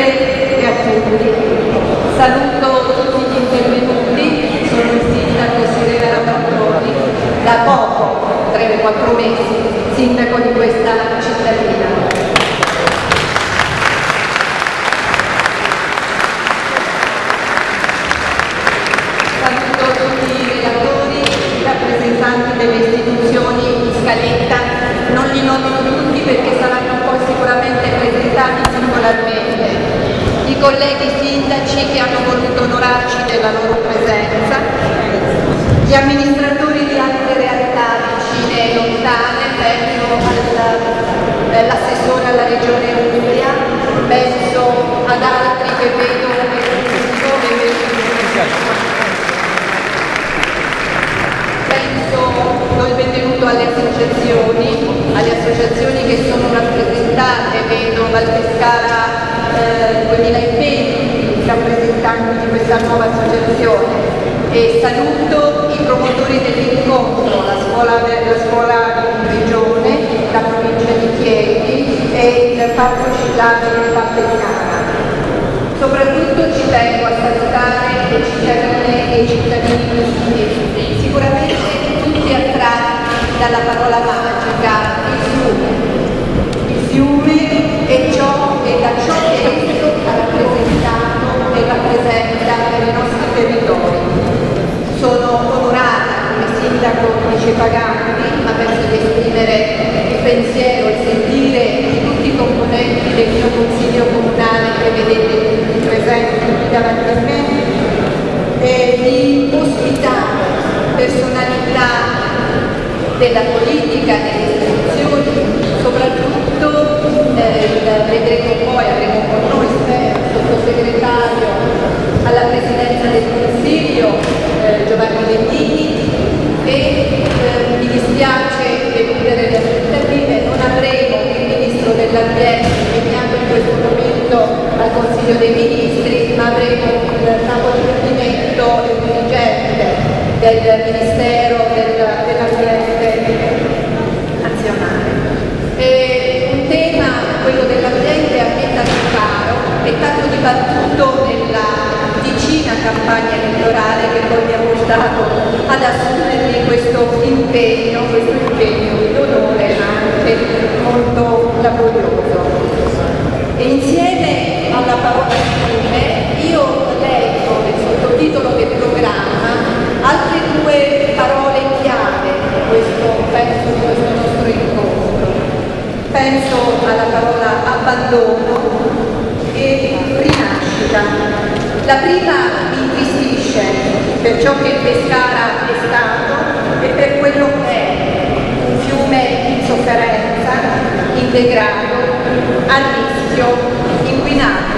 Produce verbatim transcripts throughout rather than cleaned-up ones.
tutte e a tutti. Saluto tutti gli intervenuti, sono il sindaco Sirena Rapattoni, da poco, tre o quattro mesi, sindaco di questa cittadina. Saluto tutti i relatori, i rappresentanti delle istituzioni in scaletta, non li nomino tutti perché saranno poi sicuramente presentati singolarmente. I colleghi sindaci che hanno voluto onorarci della loro presenza, gli amministratori di altre realtà vicine e lontane, penso all'assessore alla regione Umbria, penso ad altri che vedo penso do il benvenuto alle associazioni, alle associazioni che sono rappresentate, vedo Valpescara eh, duemilaventi, i rappresentanti di questa nuova associazione, e saluto i promotori dell'incontro, la scuola, la scuola di regione, la provincia di Chieti e il parco cittadino di Valpescara. Soprattutto ci tengo a salutare le cittadine e i cittadini musicali, sicuramente tutti attratti dalla parola magica, il fiume. Il fiume è ciò e da ciò che esso ha rappresentato e rappresenta per i nostri territori. Sono onorata come sindaco di Cepagatti, ma penso di esprimere il pensiero, il sentire di tutti i componenti del mio consiglio comunale che vedete presenti qui davanti a me, e di ospitare personalità della politica, delle istituzioni, soprattutto eh, vedremo poi, avremo con noi il sottosegretario alla Presidenza del Consiglio eh, Giovanni Lettini, e eh, mi dispiace deludere le aspettative, non avremo il Ministro dell'Ambiente impegnato in questo momento al Consiglio dei Ministri, ma avremo il capo dipartimento e il dirigente del Ministero del, dell'Ambiente nazionale. E un tema, quello dell'ambiente, a me tanto caro e tanto dibattuto nella vicina campagna elettorale che poi mi ha portato ad assumermi questo impegno, questo impegno di onore ma anche molto laborioso. E insieme alla parola fiume io leggo nel sottotitolo del programma altre due parole chiave di questo, penso, di questo nostro incontro. Penso alla parola abbandono e rinascita. La prima mi intristisce per ciò che Pescara è stato e per quello che è, un fiume in sofferenza, in degrado, a rischio, inquinato.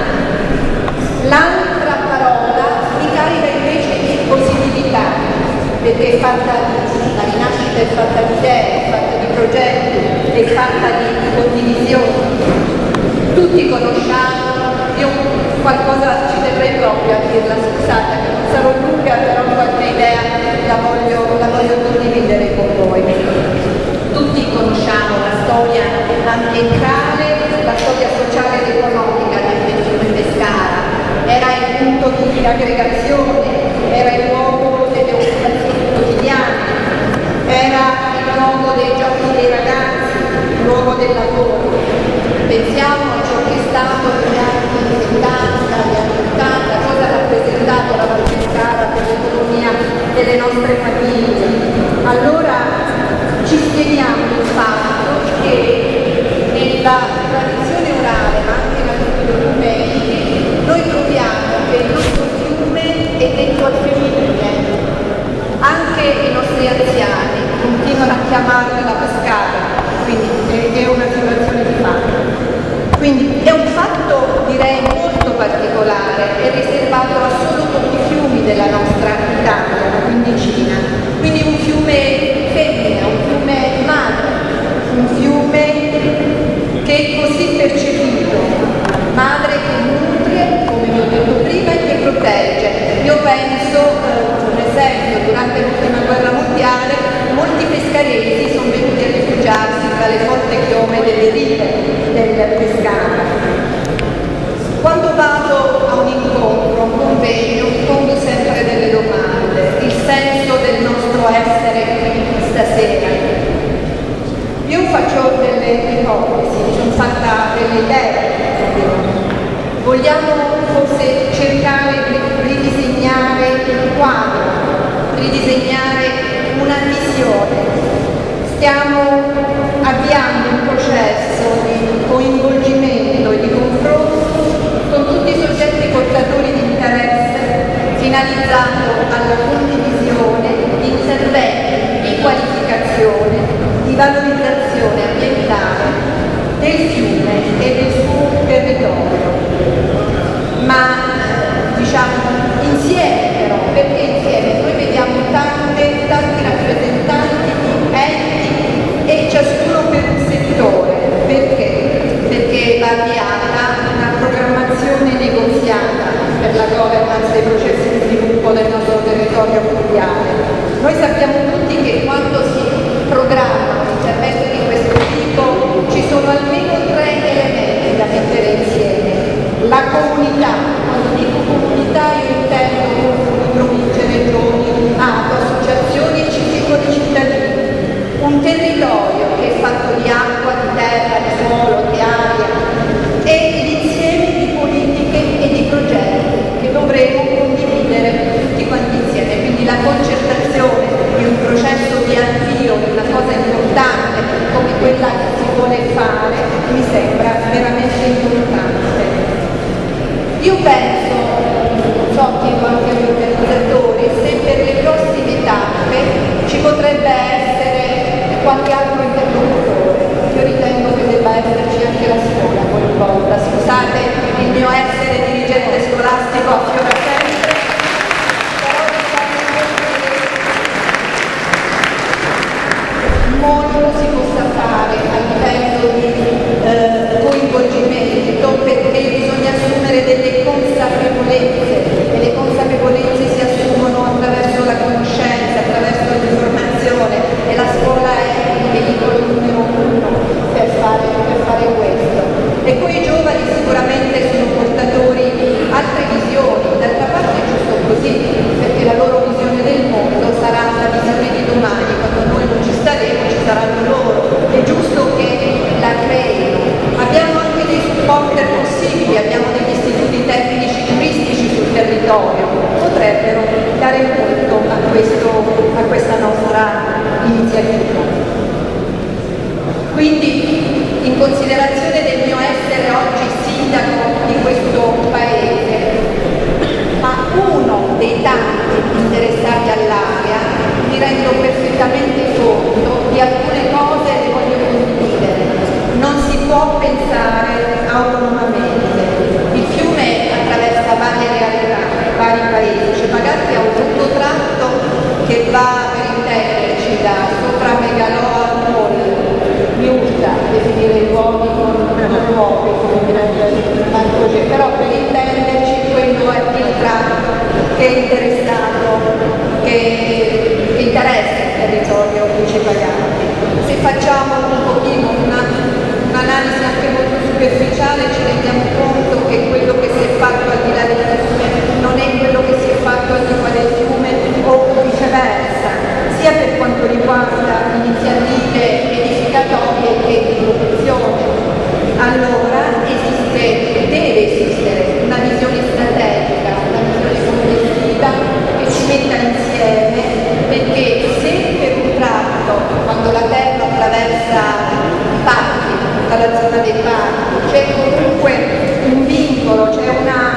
L'altra parola mi carica invece di positività, perché è fatta di, la rinascita è fatta di idee, è fatta di progetti, è fatta di condivisione. Tutti conosciamo, io qualcosa ci terrei proprio a dirla, scusate, non sarò lunga, però qualche idea la voglio, la voglio condividere con voi. Tutti conosciamo la storia ambientale, la storia sociale ed economica del fiume Pescara. Era il punto di aggregazione, era il luogo delle occupazioni quotidiane, era il luogo dei giochi dei ragazzi, il luogo del lavoro. Pensiamo a ciò che è stato negli anni settanta, negli anni ottanta, cosa ha rappresentato la Valpescara per l'economia delle nostre famiglie. Allora ci spieghiamo il fatto che nella tradizione orale, ma anche nella Vogliamo forse cercare di ridisegnare il quadro, ridisegnare una visione. Stiamo avviando un processo di coinvolgimento e di confronto con tutti i soggetti portatori di interesse finalizzato alla condivisione di interventi di qualificazione, di valorizzazione ambientale del fiume e del suo territorio. Ma diciamo insieme però, perché insieme? Noi vediamo tante, tanti rappresentanti di enti e ciascuno per un settore. Perché? Perché va avviata una programmazione negoziata per la governance dei processi di sviluppo del nostro territorio fluviale. Noi sappiamo tutti che quando si programma un intervento di questo tipo ci sono almeno tre elementi da mettere insieme. La comunità, quando dico comunità io intendo comuni, province, regioni, A T O, associazioni e singoli cittadini. Un territorio che è fatto di acqua, di terra, di suolo, di aria e l'insieme di politiche e di progetti che dovremo condividere tutti quanti insieme. Quindi la concertazione di un processo di avvio di una cosa importante come quella che si vuole fare mi sembra veramente importante. Io penso, non so, chiedo anche agli organizzatori, se per le prossime tappe ci potrebbe essere qualche altro interlocutore. Io ritengo che debba esserci anche la scuola coinvolta. Scusate il mio essere dirigente scolastico a fiora sempre, però molto si possa fare a livello di eh, coinvolgimento, perché bisogna assumere delle consapevolezze e le consapevolezze si assumono attraverso la conoscenza, attraverso l'informazione e la scuola è il veicolo numero uno per fare, per fare questo. E poi i giovani sicuramente sono portatori di altre visioni, d'altra parte è giusto così, perché la loro visione del mondo sarà la visione di domani, quando noi non ci staremo ci saranno loro, è giusto che la creino. Abbiamo anche dei supporter possibili, abbiamo degli istituti tecnici turistici sul territorio, potrebbero dare molto a, questo, a questa nostra iniziativa. Quindi, in considerazione del mio essere oggi sindaco di questo paese, ma uno dei tanti interessati all'area, mi rendo perfettamente conto di alcune cose e le voglio condividere. Non si può pensare autonomamente. Il fiume attraversa varie realtà, vari paesi. Cepagatti ha un lungo tratto che va, per intenderci, da sopra Megaloa al Mol, mi urta definire i luoghi con luoghi, come direbbe Marco G, però per intenderci quello è il tratto che è interessato, che, che interessa il territorio di Cepagatti. Se facciamo un pochino una un'analisi anche molto superficiale ci rendiamo conto che quello che si è fatto al di là del fiume non è quello che si è fatto al di qua del fiume o viceversa, sia per quanto riguarda iniziative edificatorie che di protezione. Allora esiste, deve esistere una visione strategica, una visione complessiva che ci metta insieme, perché se per un tratto, quando la terra attraversa i parchi, dalla zona dei parchi, c'è comunque un vincolo, c'è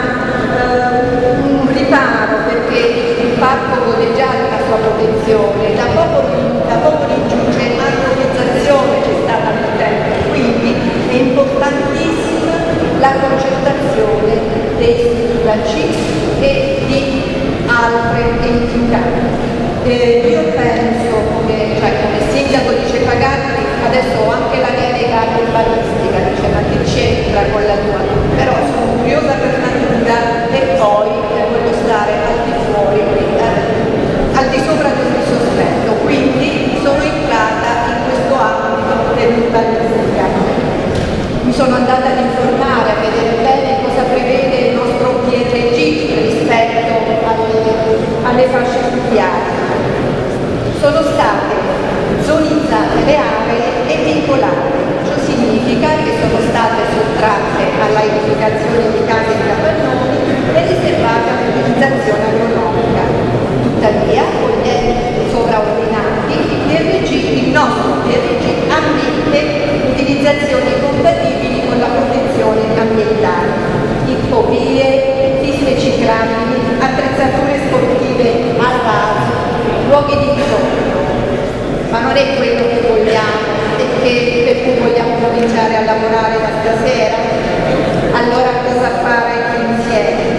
uh, un riparo, perché il parco gode già della sua protezione, da poco, da poco in giù c'è un'armonizzazione, c'è stata nel tempo, quindi è importantissima la concentrazione dei sindaci e di altre entità. Eh, io penso, come, cioè, come sindaco di Cepagatti, adesso ho anche la delega urbanistica, dice, ma che c'entra con la tua? Però sono curiosa per natura e poi eh, voglio stare al di fuori, eh, al di sopra di ogni sospetto, quindi sono entrata in questo ambito dell'urbanistica. Mi sono andata ad informare, a vedere bene cosa prevede il nostro P R G rispetto alle, alle fasce fluviali. Sono state zonizzate le aree e vincolate, ciò significa che sono state sottratte alla abitazioni di case e capannoni è riservata all'utilizzazione agronomica. Tuttavia, con gli enti sovraordinati, il nostro D R G ammette utilizzazioni compatibili con la protezione ambientale, ippovie, piste ciclabili, attrezzature sportive al raso, luoghi di ritorno. Ma non è quello che vogliamo e che, per cui vogliamo cominciare a lavorare da stasera? Allora cosa fare insieme?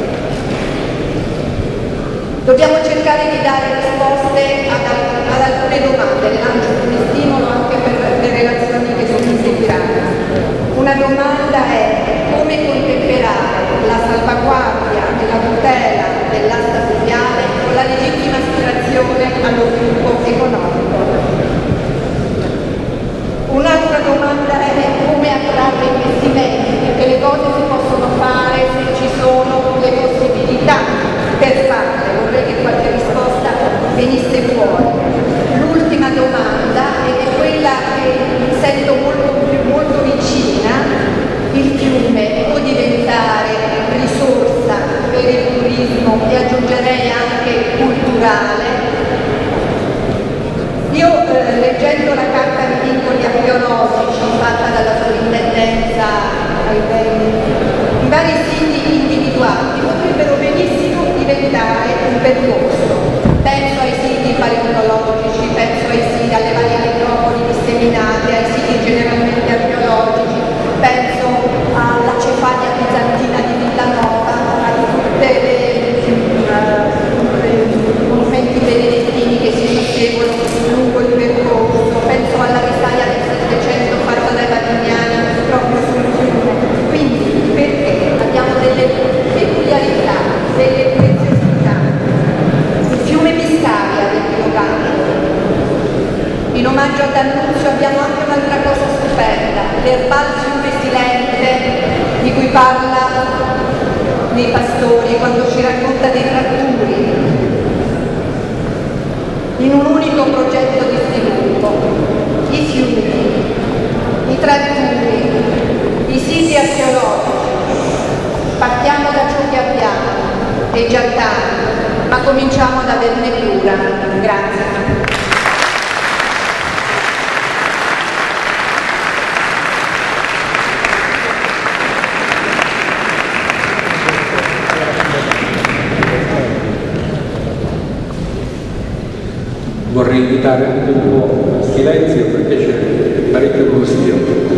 Dobbiamo cercare di dare risposte ad, ad alcune domande, le lancio come stimolo anche per le relazioni che sono seguiranno. Una domanda è come contemperare la salvaguardia e la tutela dell'asta fluviale con la legittima aspirazione allo sviluppo economico. Un'altra domanda è come attrarre investimenti, perché le cose si possono fare se ci sono le possibilità per farle. Vorrei che qualche risposta venisse fuori. L'ultima domanda, ed è quella che sento molto, molto vicina: il fiume può diventare risorsa per il turismo e aggiungerei anche culturale? Io eh, leggendo la carta di vincoli archeologici fatta dalla sovrintendenza ai beni, i vari siti individuati potrebbero benissimo diventare un percorso. Penso ai siti paleontologici, penso ai siti, alle varie necropoli disseminate, ai siti generalmente archeologici, penso alla Cefalea bizantina di Villanova, a tutte le monumenti benedettini che si susseguono lungo il percorso, penso alla risaia del Settecento fatta dai Valdiviani proprio sul fiume. Quindi perché abbiamo delle peculiarità, delle preziosità. Il fiume Biscaglia del Piovano. In omaggio a D'Annunzio abbiamo anche un'altra cosa scoperta, l'erbal fiume silente di cui parla nei Pastori quando ci racconta dei tratturi. In un unico progetto di sviluppo, i fiumi, i tratturi, i siti archeologici. Partiamo da ciò che abbiamo, è già tanto, ma cominciamo ad averne cura. Grazie. Vorrei invitare anche un po' a silenzio perché c'è parecchio brusio.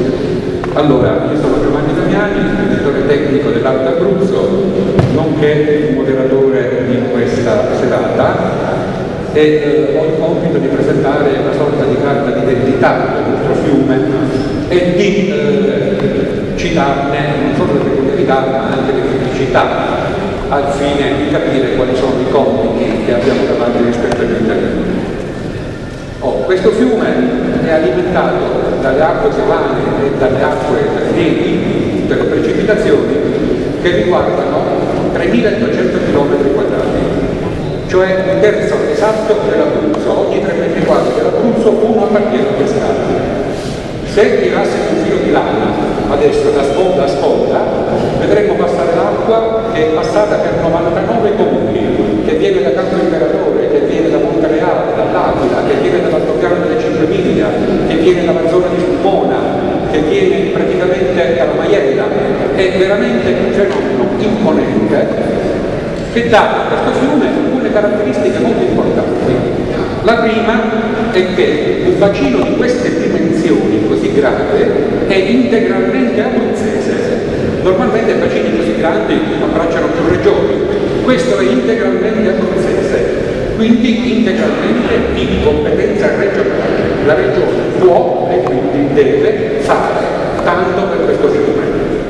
Allora, io sono Giovanni Damiani, direttore tecnico dell'Alto Abruzzo, nonché moderatore di questa serata, e eh, ho il compito di presentare una sorta di carta d'identità del nostro fiume e di eh, citarne non solo le peculiarità ma anche le criticità, al fine di capire quali sono i compiti che abbiamo davanti rispetto agli interventi. Oh, questo fiume è alimentato dalle acque piovane e dalle acque nevi, delle precipitazioni, che riguardano tremiladuecento chilometri quadrati, cioè un terzo esatto dell'Abruzzo. Ogni tre metri quadri dell'Abruzzo uno appartiene a quest'acqua. Se tirassimo un filo di lana adesso da sponda a sponda, vedremo passare l'acqua che è passata per novantanove comuni, che viene da Campo Imperatore, che viene da Montereale, dall'Aquila, che viene dall'altopiano delle Cinque Miglia, che viene dalla zona di Sulmona, che viene praticamente dalla Maiella. È veramente un fenomeno imponente che dà a questo fiume alcune caratteristiche molto importanti. La prima è che un bacino di queste dimensioni così grande è integralmente abruzzese. Normalmente bacini così grandi abbracciano più regioni, questo è integralmente abruzzese, quindi integralmente di competenza regionale. La regione può e quindi deve fare tanto per questo fiume.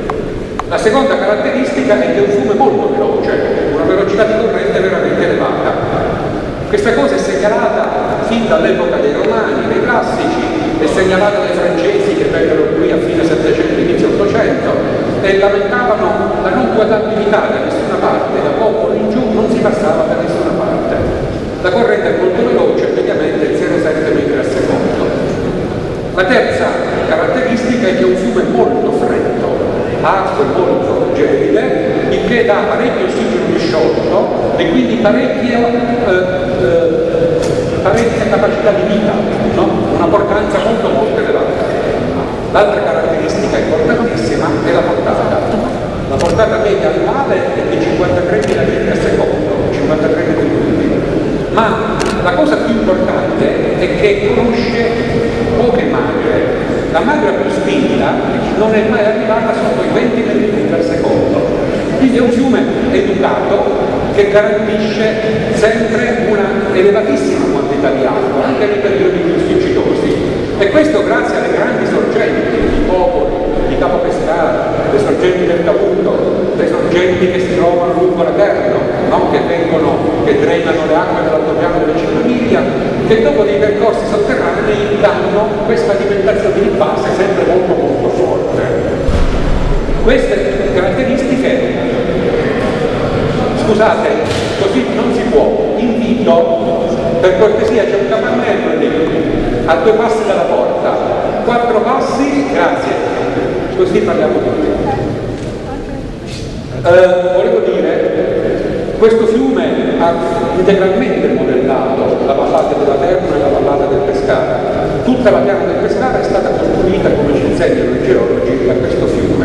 La seconda caratteristica è che è un fiume molto veloce, una velocità di corrente veramente elevata. Questa cosa è segnalata fin dall'epoca dei Romani, dei classici, è segnalata dai francesi che vennero qui a fine Settecento, inizio Ottocento, e lamentavano la non guardabilità da nessuna parte, da Popolo in giù non si passava da nessuna parte. La corrente è molto veloce, mediamente zero virgola sette metri al secondo. La terza caratteristica è che è un fiume molto freddo, ha acque molto che dà parecchio ossigeno disciolto e quindi parecchia, eh, eh, parecchia capacità di vita, no? Una portanza molto molto elevata. L'altra caratteristica importantissima è la portata. La portata media annuale è di cinquantatremila litri al secondo, cinquantatré metri cubi. Ma la cosa più importante è che conosce poche magre. La magra più spinta non è mai arrivata sotto i venti metri cubi al secondo. Quindi è un fiume educato che garantisce sempre una elevatissima quantità di acqua, anche nei periodi più siccitosi. E questo grazie alle grandi sorgenti di Popoli, di Capo Pescara, le sorgenti del Tavuto, le sorgenti che si trovano lungo la Terno, no? che, vengono, che drenano le acque dell'altopiano delle cinque miglia, che dopo dei percorsi sotterranei danno questa alimentazione di base sempre molto molto forte. Queste caratteristiche, scusate, così non si può, invito, per cortesia c'è un capannello lì, a due passi dalla porta, quattro passi, grazie, così parliamo tutti. Eh, volevo dire, questo fiume ha integralmente modellato la vallata della Terno e la vallata del Pescara. Tutta la piana del Pescara è stata costruita, come ci insegnano i geologi, da questo fiume.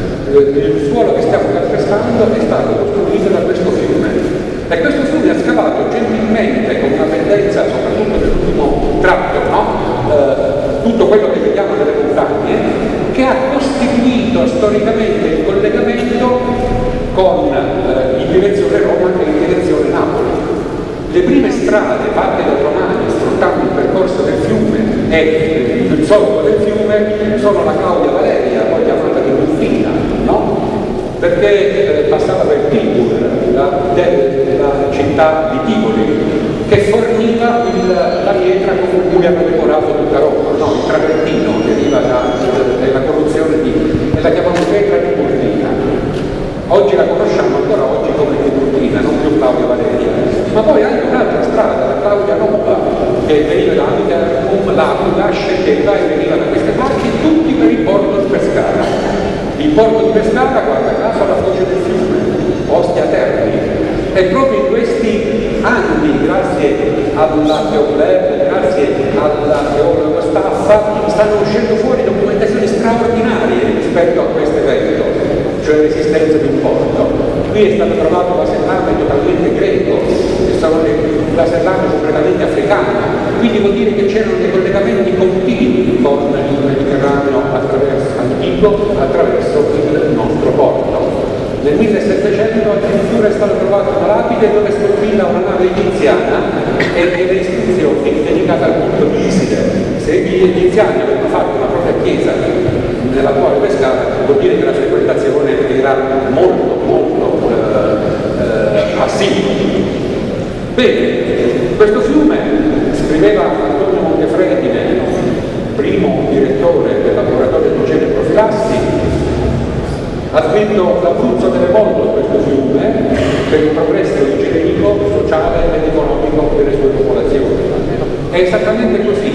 Il suolo che stiamo calpestando è stato costruito da questo fiume. E questo fiume ha scavato gentilmente, con una pendenza soprattutto nell'ultimo tratto, no? eh, tutto quello che vediamo nelle montagne, che ha costituito storicamente il collegamento con, eh, in direzione Roma e in direzione Napoli. Le prime strade fatte dai romani sfruttando il percorso del fiume e il solco del fiume sono la Claudia Valeria, poi chiamata di Rufina, no? Perché eh, passava per Tibur, la, la città di Tivoli, che forniva il, la pietra con cui hanno decorato tutta Roma, no? Il travertino deriva dalla corruzione di, e la chiamano pietra di Tiburtina. Oggi la conosciamo ancora oggi come Tiburtina, non più Claudia Valeria. Ma poi anche un'altra strada, la Claudia Nova, che veniva da Amica, la la scendeva e veniva da queste parti, tutti per il porto di Pescara. Il porto di Pescara, guarda caso, alla foce del fiume, Ostia Terni. E proprio in questi anni, grazie alla Teobleb, grazie alla geologo Staffa, stanno uscendo fuori documentazioni straordinarie rispetto a questo evento, cioè l'esistenza di un porto. Qui è stato trovato l'asellame totalmente greco, e sono l'asellame completamente africano, quindi vuol dire che c'erano dei collegamenti continui con il Mediterraneo attraverso, antico attraverso il nostro porto. Nel millesettecento addirittura è stata trovata una lapide dove è scolpita una nave egiziana e delle istruzioni dedicate al culto di Iside. Se gli egiziani avevano fatto una propria chiesa nell'attuale Pescara, vuol dire che la frequentazione era molto molto eh, eh, assidua. Bene, questo fiume, scriveva Antonio Montefredine, primo direttore del laboratorio di igiene e profilassi, ha scritto: l'Abruzzo deve molto a questo fiume per il progresso igienico, sociale ed economico delle sue popolazioni. È esattamente così,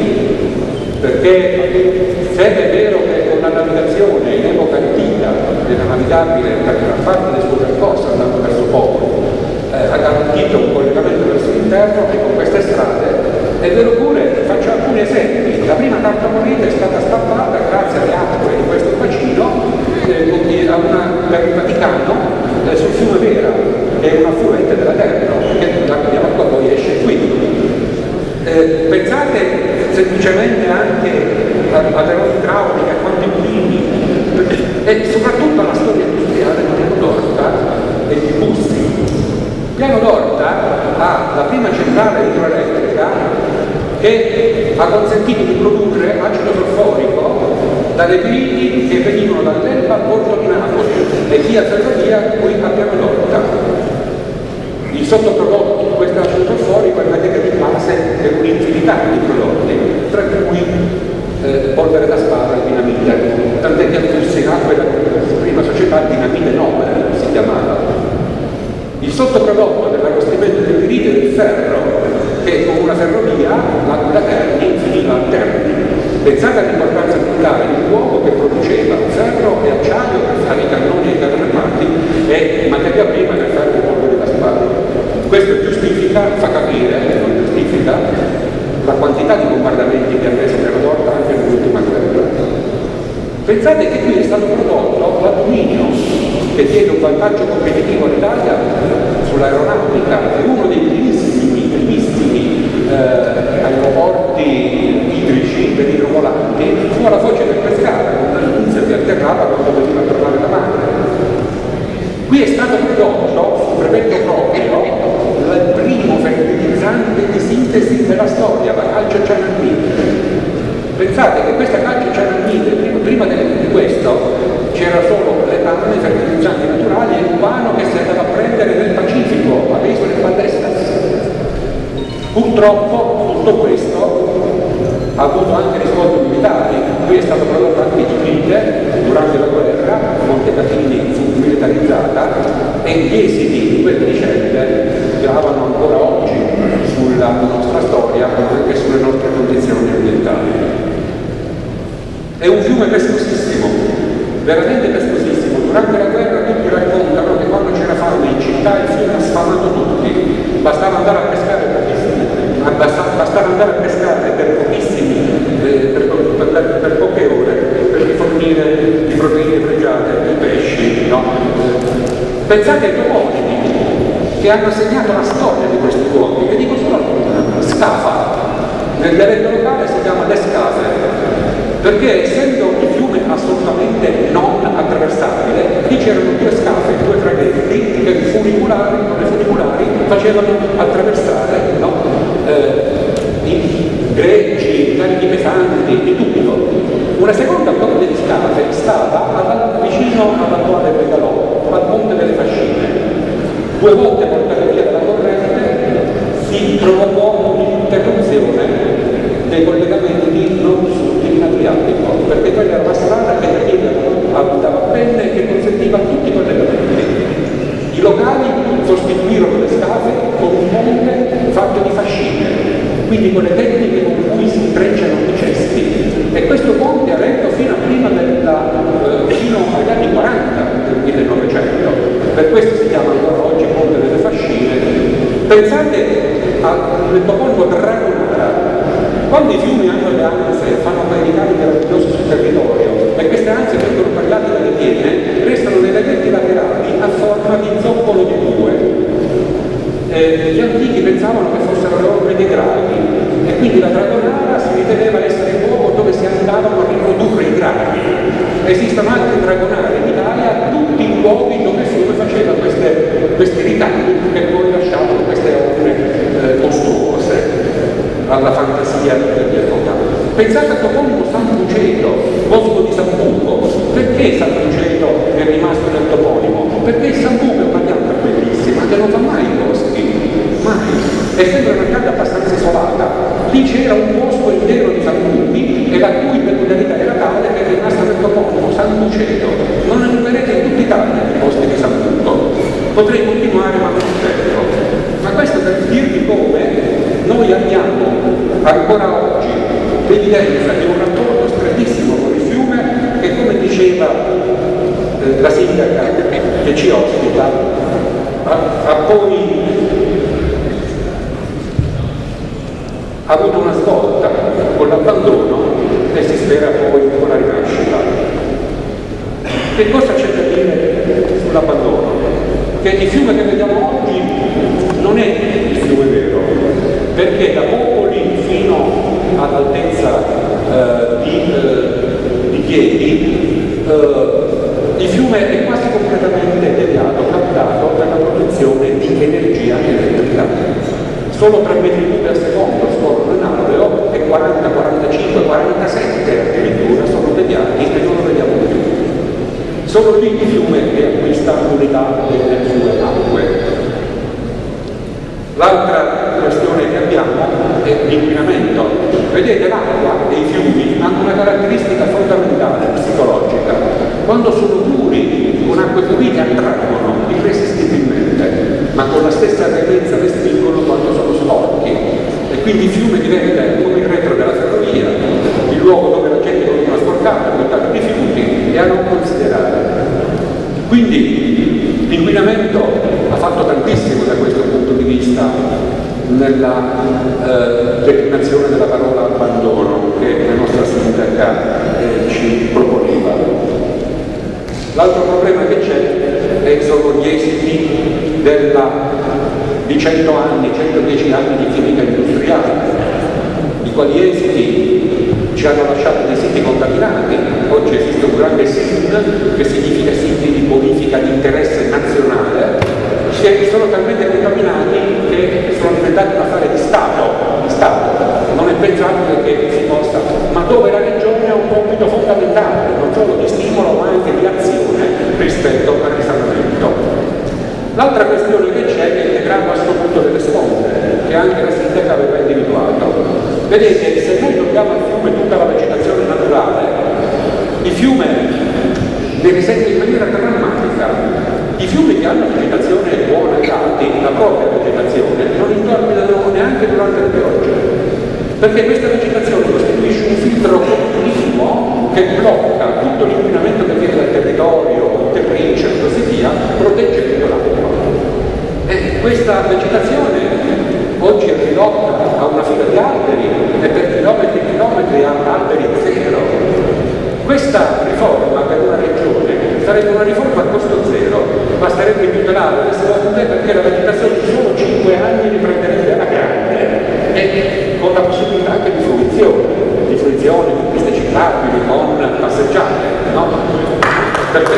perché se è vero che con la navigazione in epoca antica era navigabile per gran parte del suo percorso andando verso Popoli, eh, ha garantito un collegamento verso l'interno, e con queste strade è vero pure. Faccio alcuni esempi. La prima carta moneta è stata stampata grazie alle acque di questo bacino eh, a una, per il Vaticano eh, sul fiume Vera, che è un affluente della Terno, che l'acqua di acqua poi esce qui. Eh, pensate semplicemente anche alle rotte idrauliche, a quanti mulini, e soprattutto alla storia industriale di Piano d'Orta e di Bussi. Piano d'Orta ha la prima centrale idroelettrica che ha consentito di produrre acido solforico dalle piliti che venivano dall'Elba al porto di Napoli e via ferrovia qui a Piano d'Orta. Il sottoprodotto di questo acido solforico è materia di base per un'infinità di prodotti, tra cui eh, polvere da spara e dinamite, tant'è che afflusse in acqua la prima società Dinamite Nobel si chiamava. Il sottoprodotto dell'arrostimento del pirite è il ferro, che con una ferrovia, l'Aquila Terni, finiva a Terni. Pensate all'importanza militare di un luogo che produceva ferro e acciaio per fare i cannoni e i carri armati e materia prima Pensate che qui è stato prodotto l'alluminio, che diede un vantaggio competitivo all'Italia sull'aeronautica, è uno dei primissimi, primissimi eh, aeroporti idrici per idrovolanti, fu alla foce del Pescara, con una nunzia che atterrava quando veniva a trovare la madre. Qui è stato prodotto, sul brevetto proprio, il primo fertilizzante di sintesi della storia, la calciocianamide. Pensate che questa calciocianamide, prima, prima di questo, c'era solo l'etano, i fertilizzanti naturali e il guano che si andava a prendere nel Pacifico, alle isole Ballestas. Purtroppo tutto questo ha avuto anche risvolti militari. Qui è stato prodotto anche Chipite durante la guerra, Montecatini fu militarizzata e gli esiti di quelle vicende gravano ancora oggi sulla nostra storia ma anche sulle nostre condizioni ambientali. È un fiume pescosissimo, veramente pescosissimo. Durante la guerra tutti raccontano che quando c'era fame in città il fiume ha sfamato tutti, bastava andare a pescare pochissimi, bastava andare a pescare per pochissimi, eh, per, per, per poche ore, per rifornire di proteine pregiate i pesci, no? Pensate ai toponimi che hanno segnato la storia di questi luoghi, vi dico solo una, Scafa, nel dialetto locale si chiama Le Scafe, perché essendo un fiume assolutamente non attraversabile, lì c'erano due scafe, due traghetti che i funicolari, le funicolari facevano attraversare, no? eh, i greggi, i carichi pesanti, di tutto. Una seconda coppia di scafe stava vicino all'attuale Regalò, al Monte delle Fascine. Due volte portate via dalla corrente si provocò un'interruzione dei collegamenti nord-sud in Adriatico, perché quella era una strada che andava bene e che consentiva tutti i collegamenti. I locali sostituirono le scafe con un ponte fatto di fascine, quindi con le tecniche con cui si intrecciano i cesti. E questo ponte ha retto fino a prima della, eh, fino agli anni quaranta del millenovecento. Per questo si chiama ancora oggi Ponte delle Fascine. Pensate al toponimo Dragonara. Quando i fiumi hanno le anse, fanno quei ricami meravigliosi sul territorio e queste anse vengono tagliate dalle piene, restano dei laghetti laterali a forma di zoccolo di bue. Eh, gli antichi pensavano che fossero le orme dei draghi e quindi la Dragonara si riteneva essere il luogo dove si andavano a riprodurre i draghi. Esistono altri dragonari in Italia, tutti i luoghi dove il fiume faceva queste, questi ricami che poi lasciavano queste orme eh, mostruose alla fantasia dell'epoca. Pensate al toponimo San Buceto, bosco di Sambuco. Perché San Buceto è rimasto nel toponimo? Perché il sambuco è una pianta bellissima che non fa mai i boschi, mai. È sempre una pianta abbastanza isolata. Lì c'era un bosco intero di sambuchi e la cui peculiarità era tale che è rimasta nel toponimo San Buceto. Non troverete in tutta Italia i boschi di sambuco. Potrei continuare ma non ho tempo. Ma questo per dirvi come noi abbiamo ancora oggi l'evidenza di un rapporto strettissimo con il fiume che, come diceva eh, la sindaca che ci ospita, ha, ha poi ha avuto una svolta con l'abbandono e si spera poi con la rinascita. Che cosa c'è da dire sull'abbandono? Che il fiume che vediamo oggi non è il fiume vero, perché da Popoli fino all'altezza eh, di, eh, di Chieti eh, il fiume è quasi completamente deviato, captato per la produzione di energia elettrica. Solo tre metri cubi al secondo scorrono in alveo e quaranta, quarantacinque, quarantasette addirittura sono deviati e non lo vediamo più. Solo lì il fiume che acquista l'unità delle sue acque. L'altra questione che abbiamo è l'inquinamento. Vedete, l'acqua e i fiumi hanno una caratteristica fondamentale psicologica. Quando sono puri, con acque pulite attraggono irresistibilmente, ma con la stessa bellezza respingono quando sono sporchi. E quindi il fiume diventa come il retro della ferrovia, il luogo dove la gente continua a sporcare, a buttare rifiuti e a non considerare. Quindi l'inquinamento ha fatto tantissimo da questo punto di vista nella eh, declinazione della parola abbandono che la nostra sindaca eh, ci proponeva. L'altro problema che c'è sono gli esiti della, di cento anni, centodieci anni di chimica industriale, i quali esiti ci hanno lasciato dei siti contaminati. Oggi esiste un grande S I N, che significa siti di bonifica di interesse nazionale, che sono talmente contaminati che sono diventati un affare di Stato, di Stato. Non è pensabile che si possa, ma dove la regione ha un compito fondamentale, non solo di stimolo ma anche di azione rispetto al risanamento. L'altra questione che c'è è il degrado assoluto delle sponde, che anche la sindaca aveva individuato. Vedete, se noi togliamo al fiume tutta la vegetazione naturale, il fiume ne risente in maniera drammatica. I fiumi che hanno vegetazione buona e alti, la propria vegetazione, non intorbidano neanche durante le piogge, perché questa vegetazione costituisce un filtro continuo che blocca tutto l'inquinamento che viene dal territorio, terriccia e così via, protegge tutto l'acqua. E questa vegetazione oggi è ridotta a una fila di alberi e per chilometri e chilometri ha alberi zero. Questa riforma per una regione sarebbe una riforma a costo zero, basterebbe tutelare le sponde perché la vegetazione in solo cinque anni riprenderebbe alla grande e con la possibilità anche di fruizione, di fruizione, di piste ciclabili, con passeggiate, no? Perché,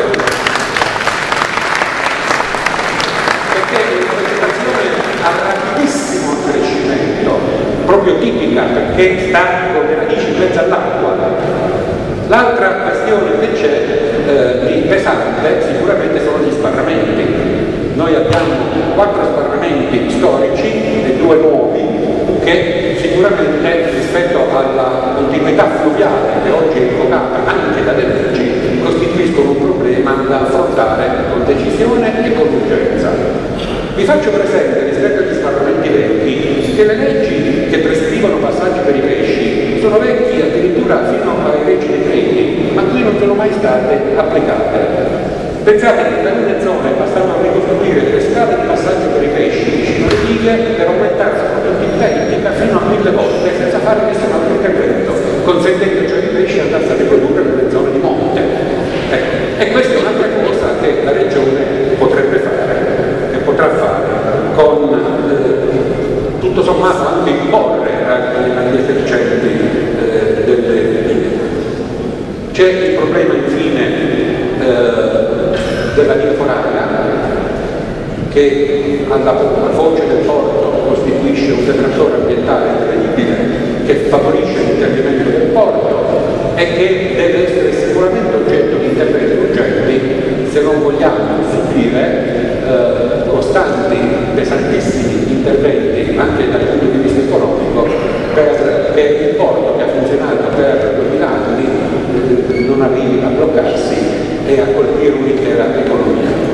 perché è una vegetazione a rapidissimo crescimento, proprio tipica perché sta con le radici in mezzo all'acqua. L'altra questione che c'è eh, di pesante sicuramente sono gli sbarramenti. Noi abbiamo quattro sbarramenti storici e due nuovi che sicuramente rispetto alla continuità fluviale che oggi è invocata anche dalle leggi costituiscono un problema da affrontare con decisione e con urgenza. Vi faccio presente rispetto agli sbarramenti vecchi che le leggi che prescrivono passaggi per i pesci sono vecchi addirittura fino ai reggi decreti, ma qui non sono mai state applicate. Pensate che in alcune zone bastavano ricostruire delle strade di passaggio per i pesci vicino alle dighe per aumentare la produttività ittica fino a mille volte senza fare nessun altro intervento, consentendo cioè ai pesci andasse a riprodurre nelle zone di monte. Ecco. E questa è un'altra cosa che la regione potrebbe fare e potrà fare con eh, tutto sommato anche imporre agli esercenti eh, delle dighe. C'è il problema infine eh, della via foraria che alla foce del porto costituisce un detrattore ambientale incredibile che favorisce l'intervento del porto e che deve essere sicuramente oggetto di interventi urgenti se non vogliamo subire eh, costanti, pesantissimi interventi anche dal punto di vista economico perché il porto che ha funzionato per duemila anni eh, non arrivi a bloccarsi e a colpire un'intera economia.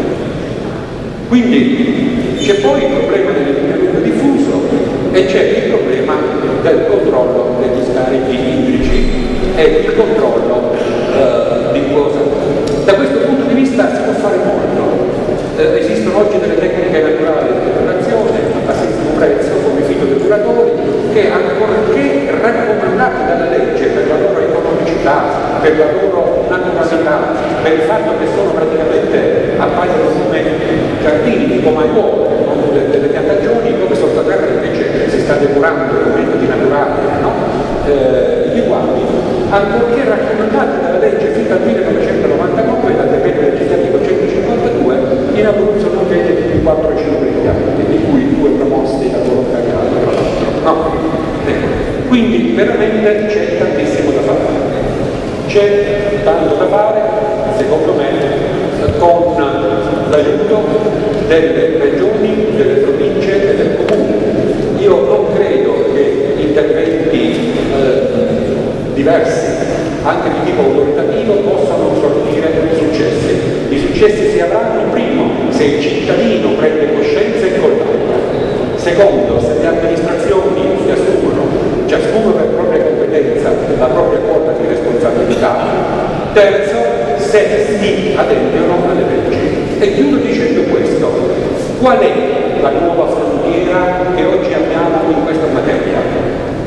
Quindi c'è poi il problema dell'inquinamento diffuso e c'è il problema del controllo degli scarichi idrici e il controllo eh, di cosa. Da questo punto di vista si può fare molto. Eh, esistono oggi delle tecniche naturali di depurazione a bassissimo prezzo come i fitodepuratori che ancorché raccomandati dalla legge per la loro economicità, per la loro naturalità, per il fatto che sono praticamente appaiono come giardini tipo maiuole, con delle piantagioni dove sottoterra invece si sta depurando con metodi naturali, no? eh, gli uguali, ancorché raccomandati dalla legge fino al millenovecentonovantanove dal decreto legislativo centocinquantadue, in Abruzzo non vede più di quattro o cinque impianti, di cui due promossi da volontariato, tra l'altro. No. Ecco. Quindi veramente c'è tantissimo da fare. C'è tanto da fare, secondo me, con l'aiuto delle regioni, delle province e del comune. Io non credo che interventi eh, diversi, anche di tipo autoritativo, possano sortire successi. I successi si avranno, primo, se il cittadino prende coscienza e collabora. Secondo, se le amministrazioni si assumono, ciascuno per propria competenza, la propria quota di responsabilità. Terzo, se si adempiono alle leggi. E chiudo dicendo questo: qual è la nuova frontiera che oggi abbiamo in questa materia?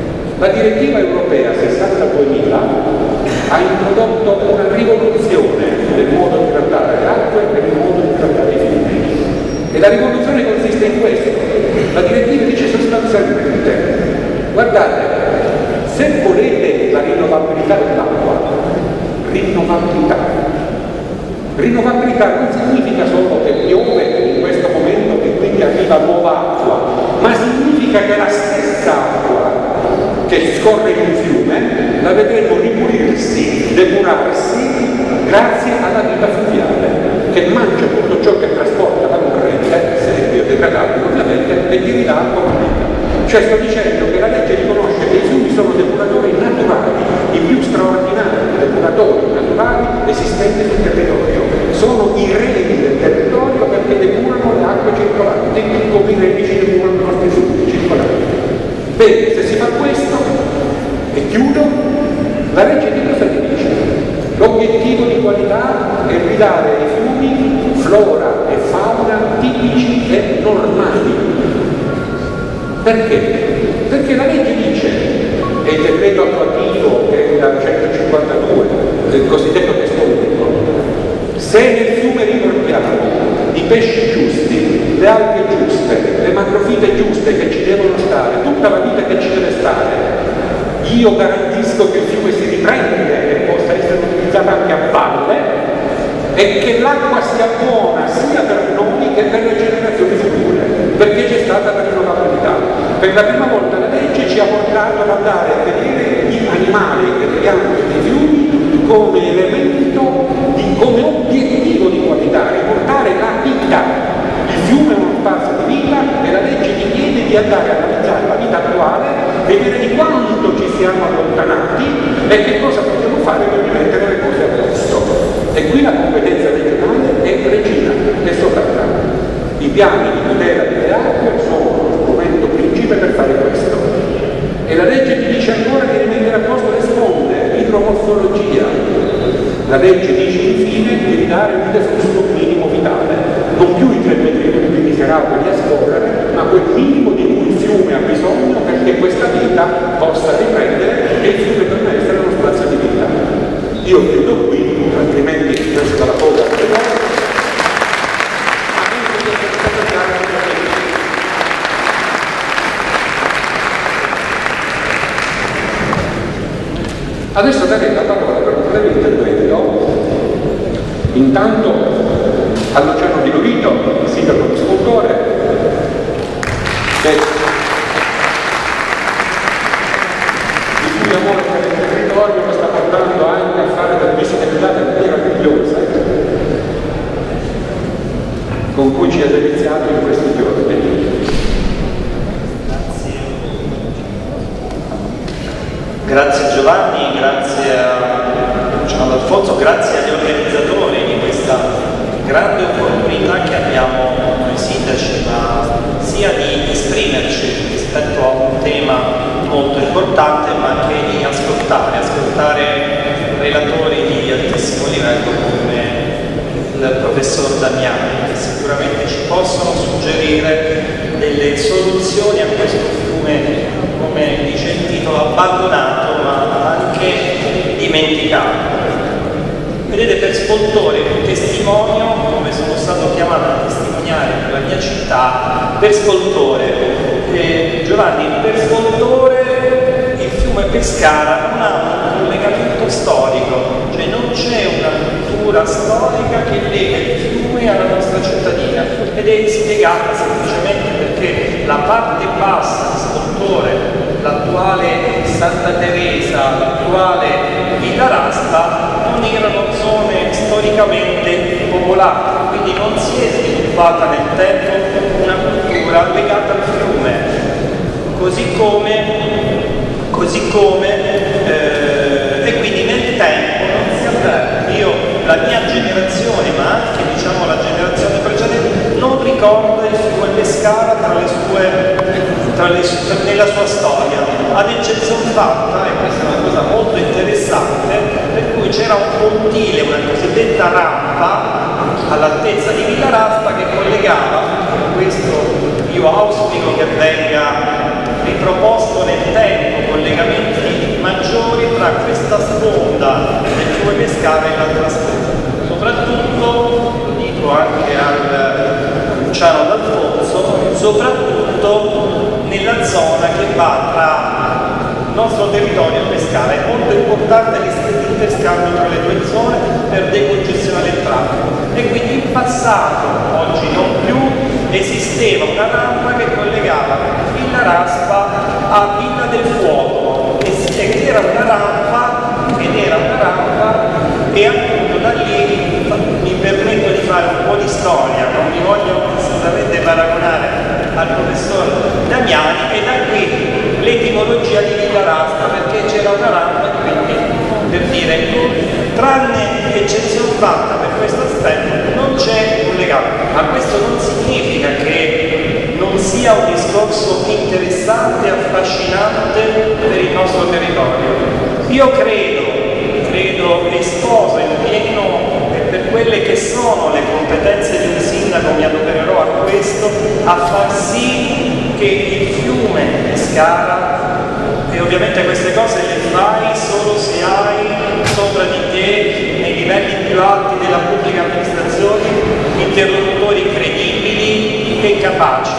La direttiva europea sessantaduemila ha introdotto una rivoluzione nel modo di trattare le acque e nel modo di trattare i fiumi. E la rivoluzione consiste in questo. La direttiva dice sostanzialmente: guardate, se volete la rinnovabilità dell'acqua, rinnovabilità. Rinnovabilità non significa solo che piove in questo momento e quindi arriva nuova acqua, ma significa che la stessa acqua che scorre in un fiume la vedremo ripulirsi, depurarsi grazie alla vita fluviale, che mangia tutto ciò che trasporta la corrente, se è biodegradabile ovviamente, e gli ridà acqua pulita. Cioè sto dicendo che la legge riconosce che i fiumi sono depuratori naturali, i più straordinari depuratori naturali esistenti sul territorio. Sono i reni del territorio perché depurano le acque circolanti, come i reni ci depurano i nostri fiumi circolanti. Bene, se si fa questo, e chiudo, la legge di cosa ti dice? L'obiettivo di qualità è ridare ai fiumi flora e fauna tipici e normali. Perché? Perché la legge dice, e il decreto attuativo che è il centocinquantadue, del cosiddetto testo unico, se nel fiume riportiamo i pesci giusti, le alghe giuste, le macrofite giuste che ci devono stare, tutta la vita che ci deve stare, io garantisco che il fiume si riprende e possa essere utilizzato anche a valle e che l'acqua sia buona sia per noi che per le generazioni future, perché c'è stata la rinnovabilità. Per la prima volta la legge ci ha portato ad andare a vedere gli animali che vediamo nei fiumi come elemento, di, come obiettivo di qualità, riportare la vita. Il fiume è uno spazio di vita e la legge ti chiede di andare a analizzare la vita attuale, vedere di quanto ci siamo allontanati e che cosa possiamo fare per rimettere le cose a posto. E qui la competenza regionale è regina e sovrana. I piani di tutela delle acque sono lo strumento principe per fare questo. E la legge ti dice ancora di rimettere a posto le sponde, idromorfologia. La legge dice infine di ridare un deflusso minimo vitale, non più i tre metri cubi miserabili a scorrere, ma quel minimo di cui il fiume ha bisogno perché questa vita possa riprendere e il fiume torna a essere uno spazio di vita. Io chiudo qui, altrimenti preso dalla coda delle cose. Adesso darei la parola per un breve intervento, intanto a Luciano Di Lovito, sindaco di Scultore, che il cui amore per il territorio lo sta portando anche a fare delle visite guidate meravigliose, con cui ci ha deliziato in questi giorni. Grazie Giovanni, grazie a Luciano D'Alfonso, grazie agli organizzatori di questa grande opportunità che abbiamo noi sindaci, ma sia di esprimerci rispetto a un tema molto importante, ma anche di ascoltare, ascoltare relatori di altissimo livello come il professor Damiani, che sicuramente ci possono suggerire delle soluzioni a questo fiume, come dice il titolo, abbandonato ma anche dimenticato. Vedete, per Scultore un testimonio, come sono stato chiamato a testimoniare nella mia città, per Scultore, eh, Giovanni, per Scultore il fiume Pescara non ha un collegamento storico, cioè non c'è una cultura storica che lega il fiume alla nostra cittadina, ed è spiegata semplicemente perché la parte bassa di Scultore, l'attuale Santa Teresa, l'attuale Villa Raspa, non erano zone storicamente popolate, quindi non si è sviluppata nel tempo una cultura legata al fiume, così come, così come eh, e quindi nel tempo non si avverte. Io, la mia generazione, ma anche diciamo la generazione precedente, non ricorda il fiume Pescara tra le sue, tra le, nella sua storia, ad eccezione fatta, e questa è una cosa molto interessante, per cui c'era un pontile, una cosiddetta rampa all'altezza di Villa Raspa che collegava, questo io auspico che venga riproposto nel tempo, collegato collegamenti maggiori tra questa sponda del fiume Pescara e l'altra sponda. Soprattutto, lo dico anche al Luciano D'Alfonso, soprattutto nella zona che va tra il nostro territorio e Pescara. È molto importante l'interscambio tra le due zone per decongestionare il traffico. E quindi in passato, oggi non più, esisteva una rampa che collegava Villa Raspa a Villa del Fuoco, ed era una rampa, ed era una rampa e appunto da lì mi permetto di fare un po' di storia, non mi voglio assolutamente paragonare al professor Damiani, e da qui l'etimologia di Villa Raspa, perché c'era una rampa, quindi per dire, tranne eccezione fatta per questo aspetto, non c'è un legame. Ma questo non significa che non sia un discorso interessante e affascinante per il nostro territorio. Io credo, credo e sposo in pieno, e per quelle che sono le competenze di un sindaco mi adopererò a questo, a far sì che il fiume Pescara, e ovviamente queste cose le fai solo se hai sopra di te, nei livelli più alti della pubblica amministrazione, interlocutori credibili e capaci.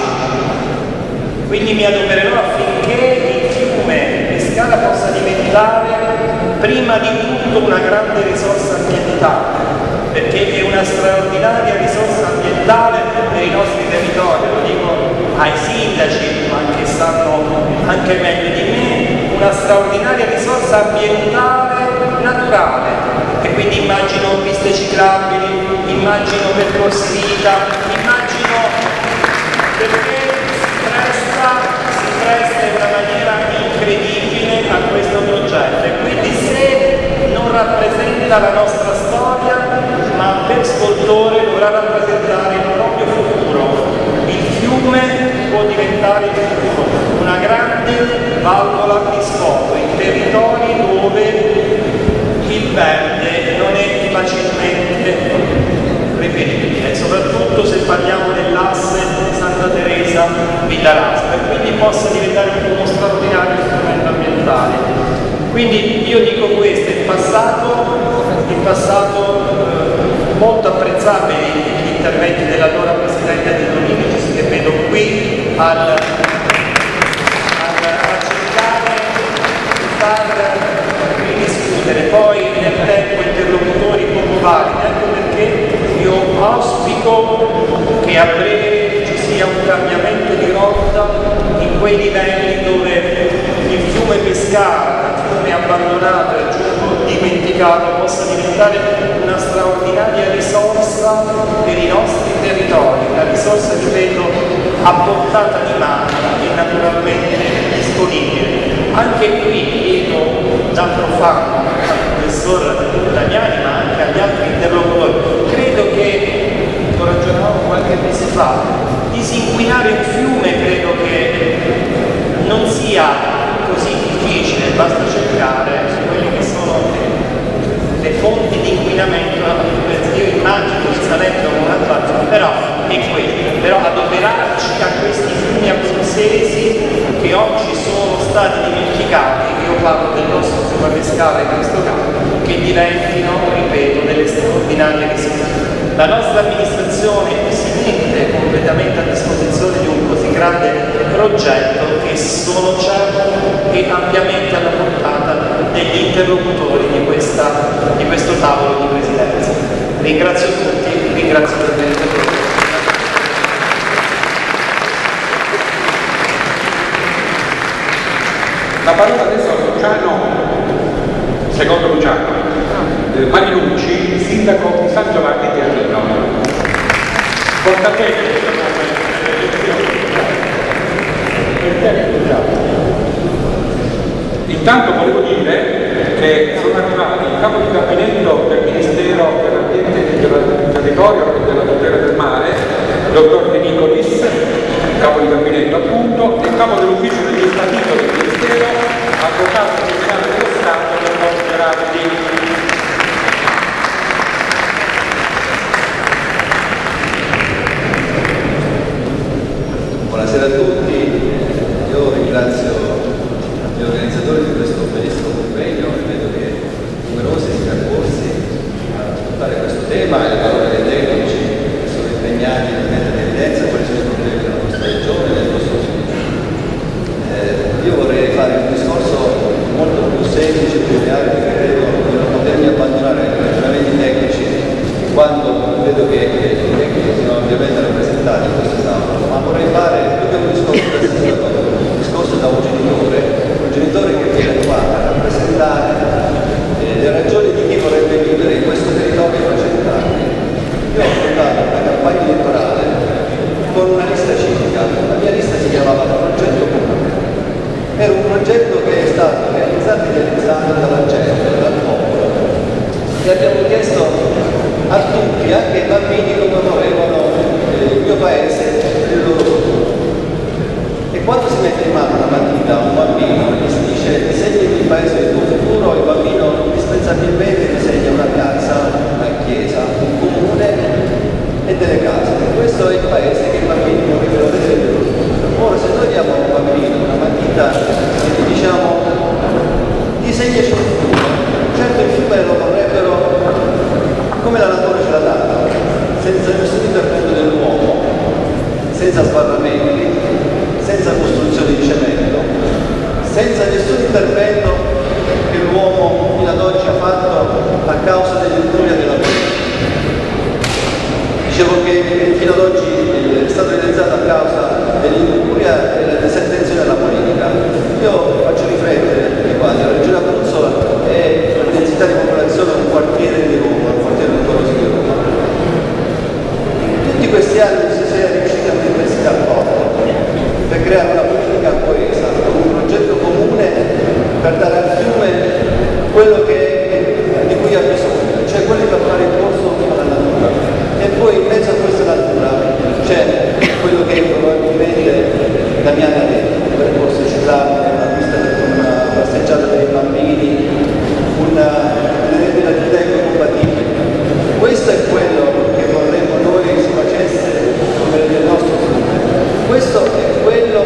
Quindi mi adopererò affinché il fiume Pescara possa diventare prima di tutto una grande risorsa ambientale, perché è una straordinaria risorsa ambientale per i nostri territori, lo dico ai sindaci, ma che sanno anche meglio di me, una straordinaria risorsa ambientale naturale, e quindi immagino piste ciclabili, immagino percorsi vita, immagino, perché si presta, si presta in una maniera incredibile a questo progetto, e quindi se non rappresenta la nostra storia, ma per Scoltore dovrà rappresentare il proprio futuro. Il fiume può diventare il futuro, una grande valvola di sfogo in territori dove il verde non è facilmente reperibile, soprattutto se parliamo dell'asse Santa Teresa-Villa Raspa, e quindi possa diventare uno straordinario strumento ambientale. Quindi io dico questo, in passato, in passato eh, molto apprezzabili gli interventi dell'allora Presidente di Dominici, che vedo qui al, al, a cercare di far ridiscutere, poi nel tempo interlocutori poco validi, ecco perché io auspico che a breve ci sia un cambiamento di rotta in quei livelli dove il fiume Pescara, fiume abbandonato e aggiungo dimenticato, possa diventare una straordinaria risorsa per i nostri territori, una risorsa, ripeto, a portata di mano e naturalmente disponibile. Anche qui chiedo da profano al professor Damiani, ma anche agli altri interlocutori, credo che, lo ragionavamo qualche mese fa, disinquinare un fiume credo che non sia così difficile, basta cercare quelle che sono le, le fonti di inquinamento. Io immagino il Salento come una parte, però è questo, però adoperarci a questi fiumi abruzzesi che oggi sono stati dimenticati, io parlo del nostro fiume Pescara in questo caso, che diventino, ripeto, delle straordinarie risorse. La nostra amministrazione si mette completamente a disposizione di un così grande progetto che sono certo è ampiamente alla portata degli interlocutori di, questa, di questo tavolo di presidenza. Ringrazio tutti, ringrazio per aver La parola adesso a Luciano, secondo Luciano, eh, Marinucci, sindaco di San Giovanni di Arino. Porta bene. Intanto volevo dire che sono arrivati il capo di gabinetto del Ministero dell'Ambiente, del Territorio e della Tutela del Mare, il dottor De Nicolis, capo di gabinetto appunto, e il capo dell'ufficio legislativo del Ministero, avvocato generale dello Stato, dottor Gerardi. Buonasera a tutti, io ringrazio gli organizzatori di fare più che un discorso da assessore, un discorso da un genitore, un genitore che viene qua a rappresentare eh, le ragioni di chi vorrebbe vivere in questo territorio per cent'anni. Io ho affrontato una campagna elettorale con una lista civica, la mia lista si chiamava Progetto Comune. Era un progetto che è stato realizzato e realizzato dalla gente, dal popolo. E abbiamo chiesto a tutti, anche ai bambini, come volevano eh, il mio paese, il loro futuro. E quando si mette in mano una mattina a un bambino e gli si dice disegni il paese del tuo futuro, il bambino indispensabilmente disegna una piazza, una chiesa, un comune e delle case. Questo è il paese che i bambini vorrebbero vedere. Ora, se noi diamo a un bambino una matita e gli diciamo disegnaci un futuro, certo il fiume lo vorrebbero come la natura ce l'ha data, senza nessun intervento dell'uomo, senza sbarramenti, senza costruzioni di cemento, senza nessun intervento che l'uomo fino ad oggi ha fatto a causa dell'incuria della politica. Dicevo che fino ad oggi è stato realizzato a causa dell'incuria e della disattenzione della politica. Io faccio riflettere che guarda, la regione Abruzzo è la densità di popolazione un quartiere di Roma, un quartiere numeroso di Roma. In tutti questi anni si è riusciti a mettersi d'accordo per creare una politica coesa, con un progetto comune per dare al fiume quello che, di cui ha bisogno, cioè quello per fare il corso alla natura. E poi in mezzo a questa natura c'è quello che probabilmente Damiano ha detto, un percorso ciclabile, una pista per una passeggiata per i bambini, una attività incompatibile. Questo è quello che vorremmo noi si facesse nel nostro fiume. Questo è quello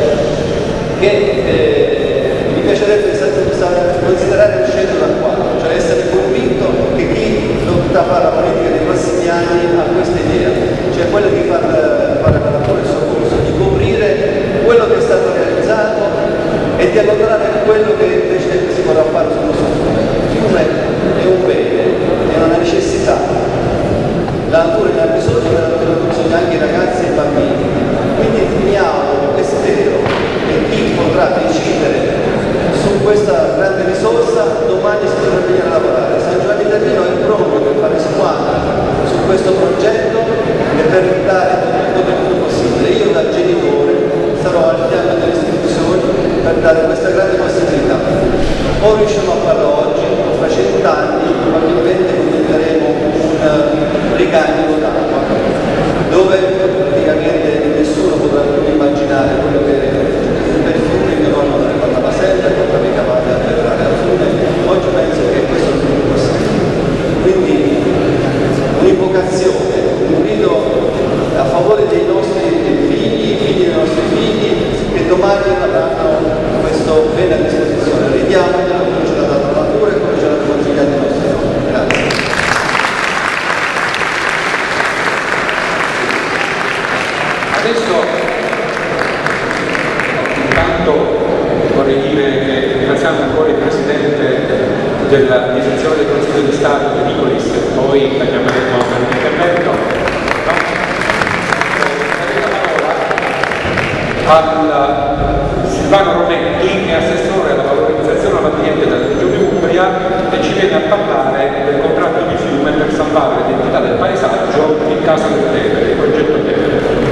che eh, mi piacerebbe considerare uscendo da qua, cioè essere convinto che chi dovrà fare la politica dei prossimi anni ha questa idea, cioè quella di far, fare la natura il suo corso, di coprire quello che è stato realizzato e di allontanare quello che invece si vorrà fare sul nostro fiume. Il fiume è un bene, è una necessità. La natura ne ha bisogno, la natura ha bisogno anche i ragazzi e i bambini. Quindi mi auguro e spero che chi potrà decidere su questa grande risorsa domani si dovrà venire a lavorare. San Giovanni d'Arpino è pronto per fare squadra su questo progetto e per dare tutto il possibile. Io da genitore sarò al fianco delle istituzioni per dare questa grande possibilità. O riusciamo a farlo oggi, o fra cent'anni probabilmente diventeremo un ricambio d'acqua, dove praticamente nessuno potrà più immaginare quello che per il fiume mio nonno ne parlava sempre, portava i cavalli a lavorare al fiume. Oggi penso che questo è più possibile. Quindi un'invocazione, un grido a favore dei nostri figli, figli dei nostri figli, che domani avranno questo bene a disposizione. Ridiamoglielo come ce l'ha dato la natura e come ce l'ha consigliato i nostri nonni. Grazie. Adesso intanto vorrei dire che ringraziamo ancora il Presidente della direzione del Consiglio di Stato, De Nicolis, e poi la chiameremo per un intervento. No? Al Silvano Rometti, che è assessore alla valorizzazione all'ambiente della Regione Umbria e ci viene a parlare del contratto di fiume per salvare l'identità del paesaggio in Casa del Tevere, il progetto Tevere.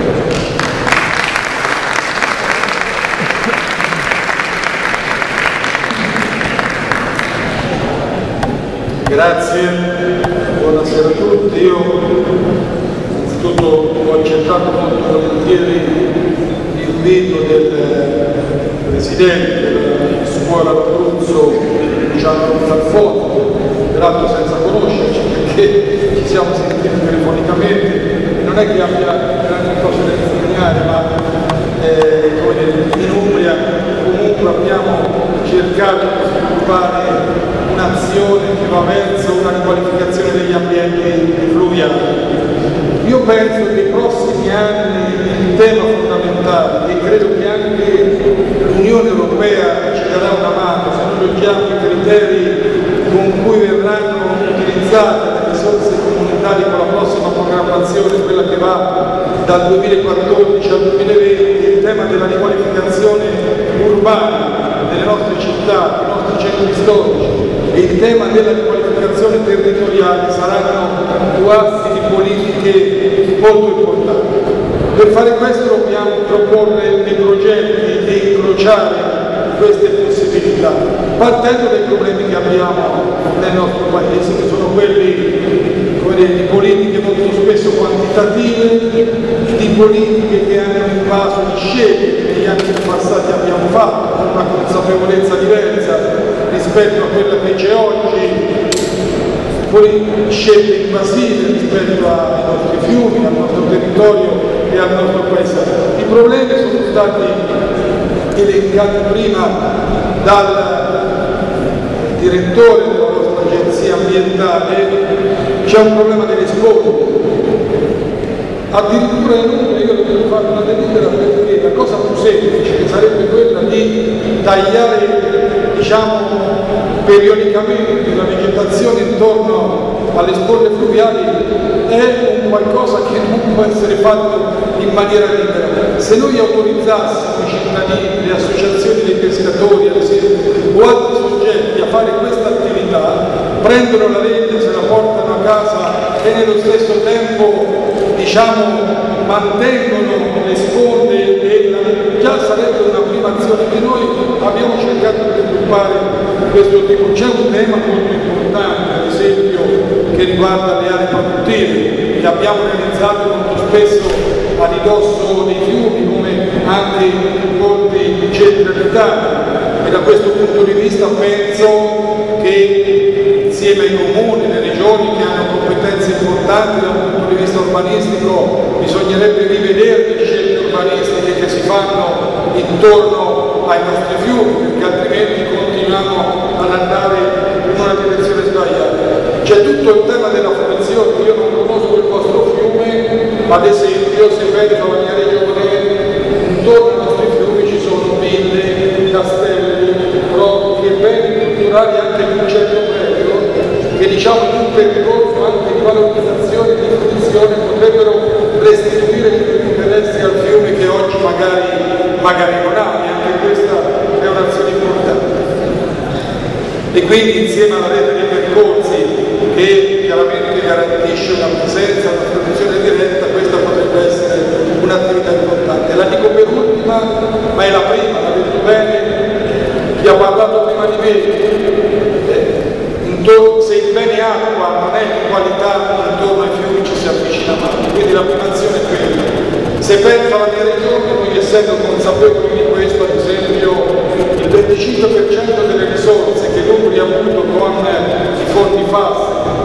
Grazie, buonasera a tutti. Io innanzitutto ho accettato molto volentieri l'invito del Presidente della scuola d'Abruzzo, Luciano Falfone, peraltro senza conoscerci perché ci siamo sentiti telefonicamente. Non è che abbia grandi cose da insegnare, ma eh, in Umbria comunque abbiamo cercato di sviluppare un'azione che va verso una riqualificazione degli ambienti fluviali. Io penso che i prossimi anni il tema fondamentale, e credo che anche l'Unione Europea ci darà una mano se noi leggiamo i criteri con cui verranno utilizzate le risorse comunitarie fondamentali con la prossima programmazione, quella che va dal duemilaquattordici al duemilaventi, il tema della riqualificazione urbana delle nostre città, dei nostri centri storici e il tema della riqualificazione territoriale saranno due assi di politiche molto importanti. Per fare questo dobbiamo proporre dei progetti e incrociare queste possibilità, partendo dai problemi che abbiamo nel nostro Paese, che sono quelli, come dire, di politiche molto spesso quantitative, di politiche che hanno invaso di scelte che negli anni passati abbiamo fatto, con una consapevolezza diversa rispetto a quella che c'è oggi, scelte invasive rispetto ai nostri fiumi, al nostro territorio e al nostro paesaggio. I problemi sono stati elencati prima dal direttore della nostra agenzia ambientale. C'è un problema delle sponde, addirittura in Umbria io devo fare una delibera perché la cosa più semplice che sarebbe quella di tagliare, diciamo, periodicamente la vegetazione intorno alle sponde fluviali è un qualcosa che non può essere fatto in maniera libera. Se noi autorizzassimo i cittadini, le associazioni dei pescatori ad esempio, o altri soggetti a fare questa attività, prendono la legge, se la portano a casa e nello stesso tempo, diciamo, mantengono le sponde e la... già sarebbe una prima azione che noi abbiamo cercato di sviluppare questo tipo. C'è un tema molto importante, ad esempio, che riguarda le aree produttive, che abbiamo realizzato molto spesso a ridosso dei fiumi, come anche in molti centri abitati, e da questo punto di vista penso che insieme ai comuni, alle regioni che hanno competenze importanti dal punto di vista urbanistico, bisognerebbe rivedere le scelte urbanistiche che si fanno intorno ai nostri fiumi, perché altrimenti continuiamo ad andare in una direzione sbagliata. C'è tutto il tema della fruizione. Io non conosco il vostro fiume, ma ad esempio se penso alla mia regione, intorno ai nostri fiumi ci sono ville, castelli, rocche, beni culturali anche di un certo prezzo, che diciamo in un percorso anche di valorizzazione e di fruizione potrebbero restituire quegli interessi al fiume che oggi magari, magari non ha, e anche questa è un'azione importante. E quindi insieme alla rete dei percorsi che chiaramente garantisce una presenza, una traduzione diretta, questa potrebbe essere un'attività importante. La dico per ultima, ma è la prima, l'ha detto bene chi ha parlato prima di me. Eh, se il bene acqua non è di qualità, intorno ai fiumi ci si avvicina male. Quindi la prima azione è quella. Se penso alla mia regione, noi essendo consapevoli di questo, ad esempio, il venticinque per cento delle risorse che l'Umbria ha avuto con i fondi F A S,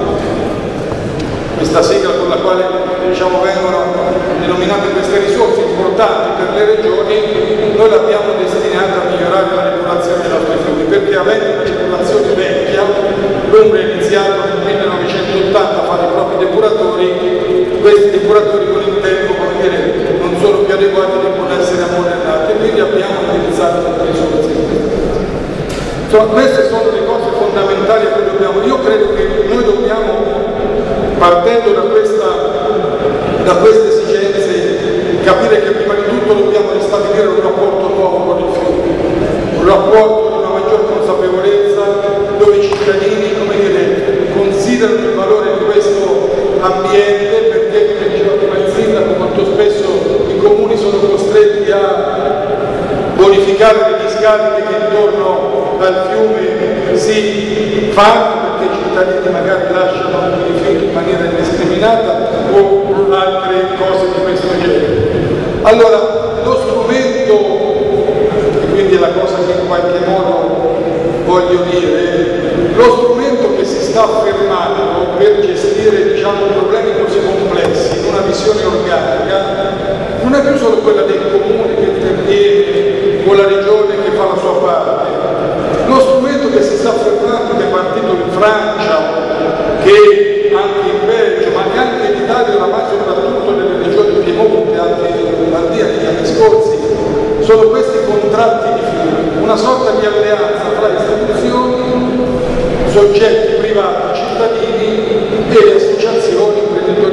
questa sigla con la quale, diciamo, vengono denominate queste risorse importanti per le regioni, noi l'abbiamo destinata a migliorare la depurazione dei nostri fiumi, perché avendo una depurazione vecchia, l'Umbria ha iniziato nel millenovecentottanta a fare i propri depuratori, questi depuratori con il tempo, come dire, non sono più adeguati, devono essere ammodernati, quindi abbiamo utilizzato le risorse. Insomma, queste sono le cose fondamentali a cui dobbiamo. Io credo che noi dobbiamo, partendo da, questa, da queste esigenze, capire che prima di tutto dobbiamo ristabilire un rapporto nuovo con il fiume, un rapporto di una maggior consapevolezza, dove i cittadini, come dire, considerano il valore di questo ambiente, perché, come diceva prima il sindaco, molto spesso i comuni sono costretti a bonificare le discariche che intorno al fiume si fanno, perché i cittadini magari lasciano i rifiuti in maniera indiscriminata o altre cose di questo genere. Allora, lo strumento, e quindi è la cosa che in qualche modo voglio dire, lo strumento che si sta affermando per gestire, diciamo, problemi così complessi in una visione organica non è più solo quella del comune che interviene o la regione che fa la sua parte. Lo strumento che si sta affermando, che è partito in Francia, che anche in Belgio, ma che anche in Italia, oramai soprattutto nelle regioni Piemonte, anche in Lombardia negli anni scorsi, sono questi contratti di fiume, una sorta di alleanza tra istituzioni, soggetti privati, cittadini e le associazioni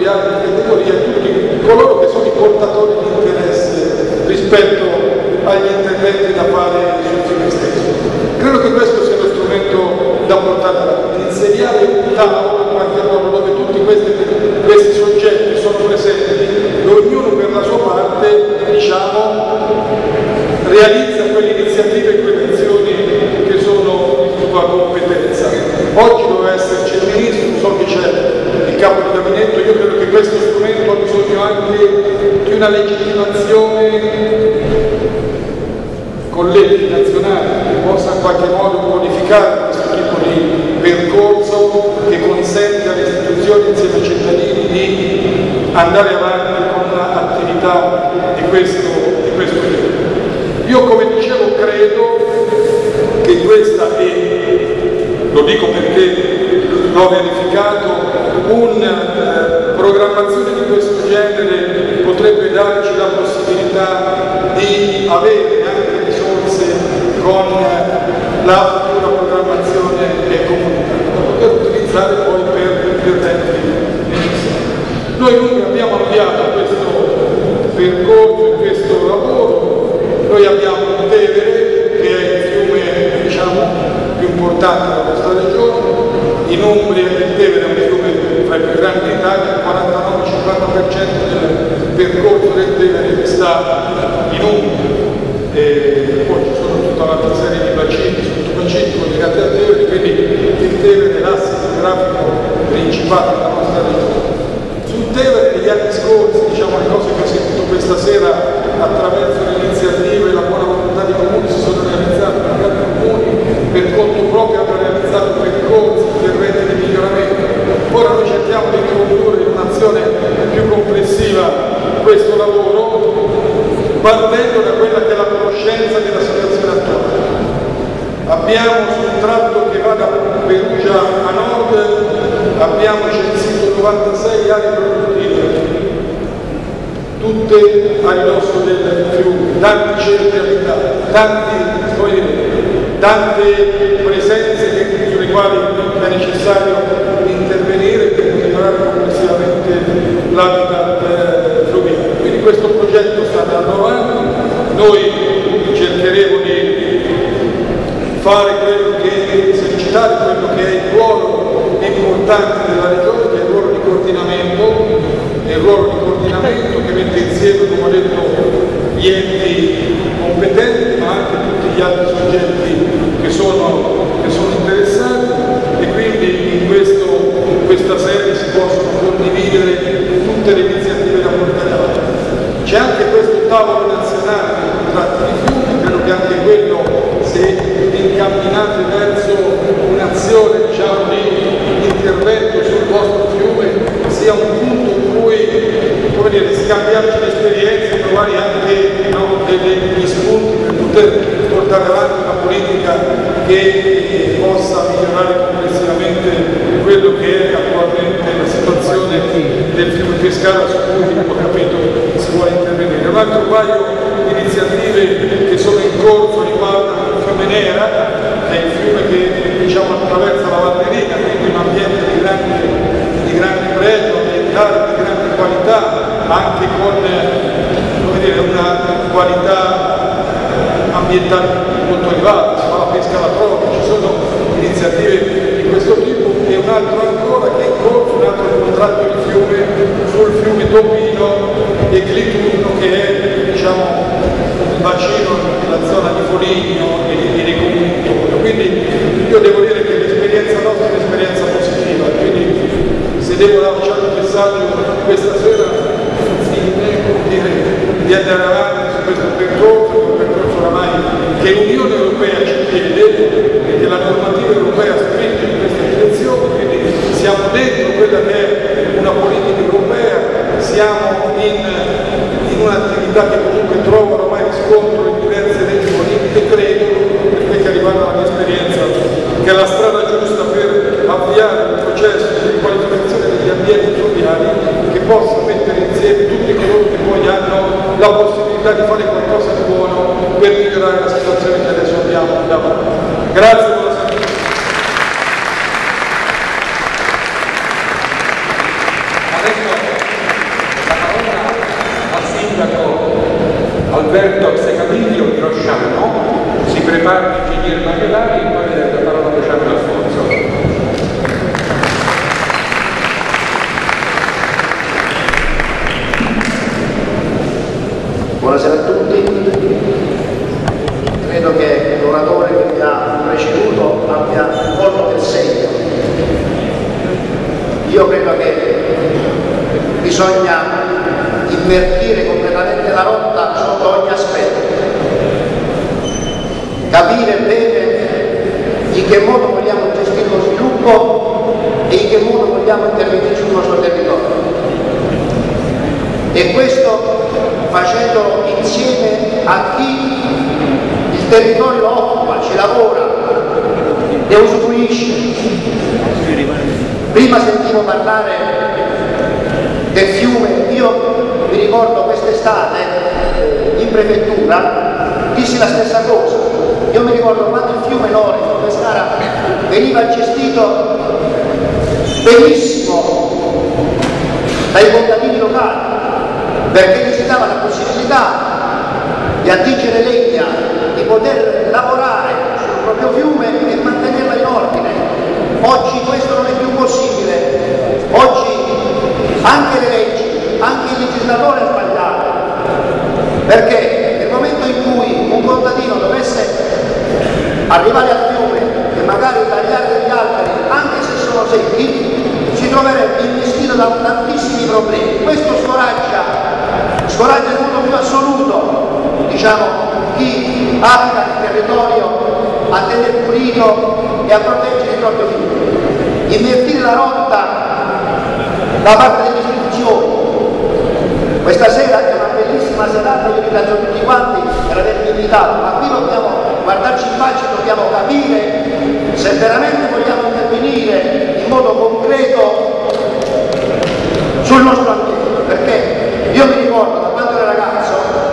imprenditoriali di categoria, tutti coloro che sono i portatori di interesse rispetto agli interventi da fare sul fiume stesso. Credo che questo sia lo strumento da portare avanti, insediare un tavolo in qualche modo dove tutti questi, questi soggetti sono presenti e ognuno per la sua parte, diciamo, realizza quelle iniziative e quelle azioni che sono di sua competenza. Oggi doveva esserci il Ministro, so che c'è il capo di gabinetto, io credo che questo strumento ha bisogno anche di una legittimazione con leggi nazionali che possa in qualche modo modificare questo tipo di percorso che consente alle istituzioni insieme ai cittadini di andare avanti con un'attività di questo, di questo tipo. Io, come dicevo, credo che questa è, lo dico perché l'ho verificato, una eh, programmazione di questo genere potrebbe darci la possibilità di avere anche risorse con la futura programmazione comunitaria da poter utilizzare poi per interventi necessari. Noi dunque abbiamo avviato questo percorso, questo lavoro. Noi abbiamo il Tevere, che è il fiume, diciamo, più importante della nostra regione. In Umbria il Tevere è un fiume tra i più grandi d'Italia, il quarantanove cinquanta per cento del percorso del Tevere sta in Umbria. E poi ci sono tutta un'altra serie di bacini, sottobacini collegati al Tevere, quindi il Tevere è l'asse geografico principale della nostra regione. Sul Tevere negli anni scorsi, diciamo, le cose che ho sentito questa sera attraverso le iniziative e la buona volontà di comuni si sono realizzate, magari comuni per conto proprio hanno realizzato percorsi, interventi di miglioramento. Ora noi cerchiamo di condurre in un'azione più complessiva questo lavoro partendo da quella che è la conoscenza della situazione attuale. Abbiamo sul tratto che va da Perugia a nord, abbiamo censito novantasei aree produttive, tutte a ridosso del fiume, tanti centri abitati, tanti, tante presenze sulle quali è necessario intervenire per migliorare complessivamente l'habitat fluviale. Quindi questo progetto sta andando avanti, noi cercheremo di fare quello che, esercitare quello che è il ruolo importante della regione, che è il ruolo di coordinamento, è il ruolo di coordinamento che mette insieme, come ho detto, gli enti competenti, ma anche tutti gli altri soggetti che sono, che sono interessati, e quindi in, questo, in questa serie si possono condividere tutte le iniziative da portare avanti. C'è anche questo tavolo nazionale dei contratti di fiume, credo che anche quello, se incamminate verso un'azione, diciamo, di intervento sul vostro fiume, sia un punto in cui, come dire, scambiarci l'esperienza, trovare anche, no, degli spunti per poter portare avanti una politica che possa migliorare complessivamente quello che è attualmente la situazione del fiume Pescara, su cui ho capito si vuole intervenire. Un altro paio di iniziative che sono in corso riguardano il fiume Nera, che è il fiume che, diciamo, attraversa la Valnerina, quindi un ambiente di grande, di grande pregio ambientale, di grande qualità, anche con, come dire, una qualità ambientale molto elevata, si fa la pesca alla trota, ci sono iniziative di questo tipo, e un altro ancora che è in corso, un altro contratto di fiume sul fiume Topino e Cliturno, che è, diciamo, il bacino della zona di Foligno e di, dei comuni intorno. Quindi io devo dire che l'esperienza nostra è un'esperienza positiva, quindi se devo lasciare un messaggio questa sera, di andare avanti su questo percorso, un percorso oramai che l'Unione Europea ci chiede e che la normativa europea spinge in questa direzione, quindi siamo dentro quella che è una politica europea, siamo in, in un'attività che comunque trova ormai riscontro in diverse leggi politiche, credo, per quel che riguarda la mia esperienza, che è la strada giusta per avviare un processo di qualificazione degli ambienti fluviali che possa mettere insieme tutti coloro che poi hanno la possibilità di fare qualcosa di buono per migliorare la situazione che adesso abbiamo davanti. Grazie, buonasera. Adesso Alberto Secabilio di Rosciano, si prepara l'ingegnere Macchelari e poi la parola a Luciano Alfonso. Buonasera a tutti, credo che l'oratore che mi ha preceduto abbia colto del segno. Io credo che bisogna invertire completamente la rotta sotto ogni aspetto, capire bene in che modo vogliamo gestire lo sviluppo e in che modo vogliamo intervenire sul nostro territorio. E questo facendolo insieme a chi il territorio lo occupa, ci lavora, ne usufruisce. Prima sentivo parlare del fiume, io mi ricordo quest'estate in prefettura dissi la stessa cosa. Io mi ricordo quando il fiume Lori, il Pescara, veniva gestito benissimo dai contadini locali, perché gli si dava la possibilità di attingere legna, di poter lavorare sul proprio fiume e mantenerla in ordine. Oggi questo non è più possibile, oggi anche le leggi, anche il legislatore ha sbagliato, perché nel momento in cui un contadino dovesse arrivare al fiume e magari tagliare degli alberi, anche se sono secchi, si troverebbe investito da tantissimi problemi. Questo scoraggia scoraggia in modo più assoluto, diciamo, chi abita il territorio a tenere pulito e a proteggere il proprio fiume. Invertire la rotta da parte delle istituzioni. Questa sera è una bellissima serata, io ringrazio tutti quanti per avermi invitato, ma qui dobbiamo guardarci in faccia e dobbiamo capire se veramente vogliamo intervenire in modo concreto sul nostro ambiente, perché io mi ricordo da quando ero ragazzo,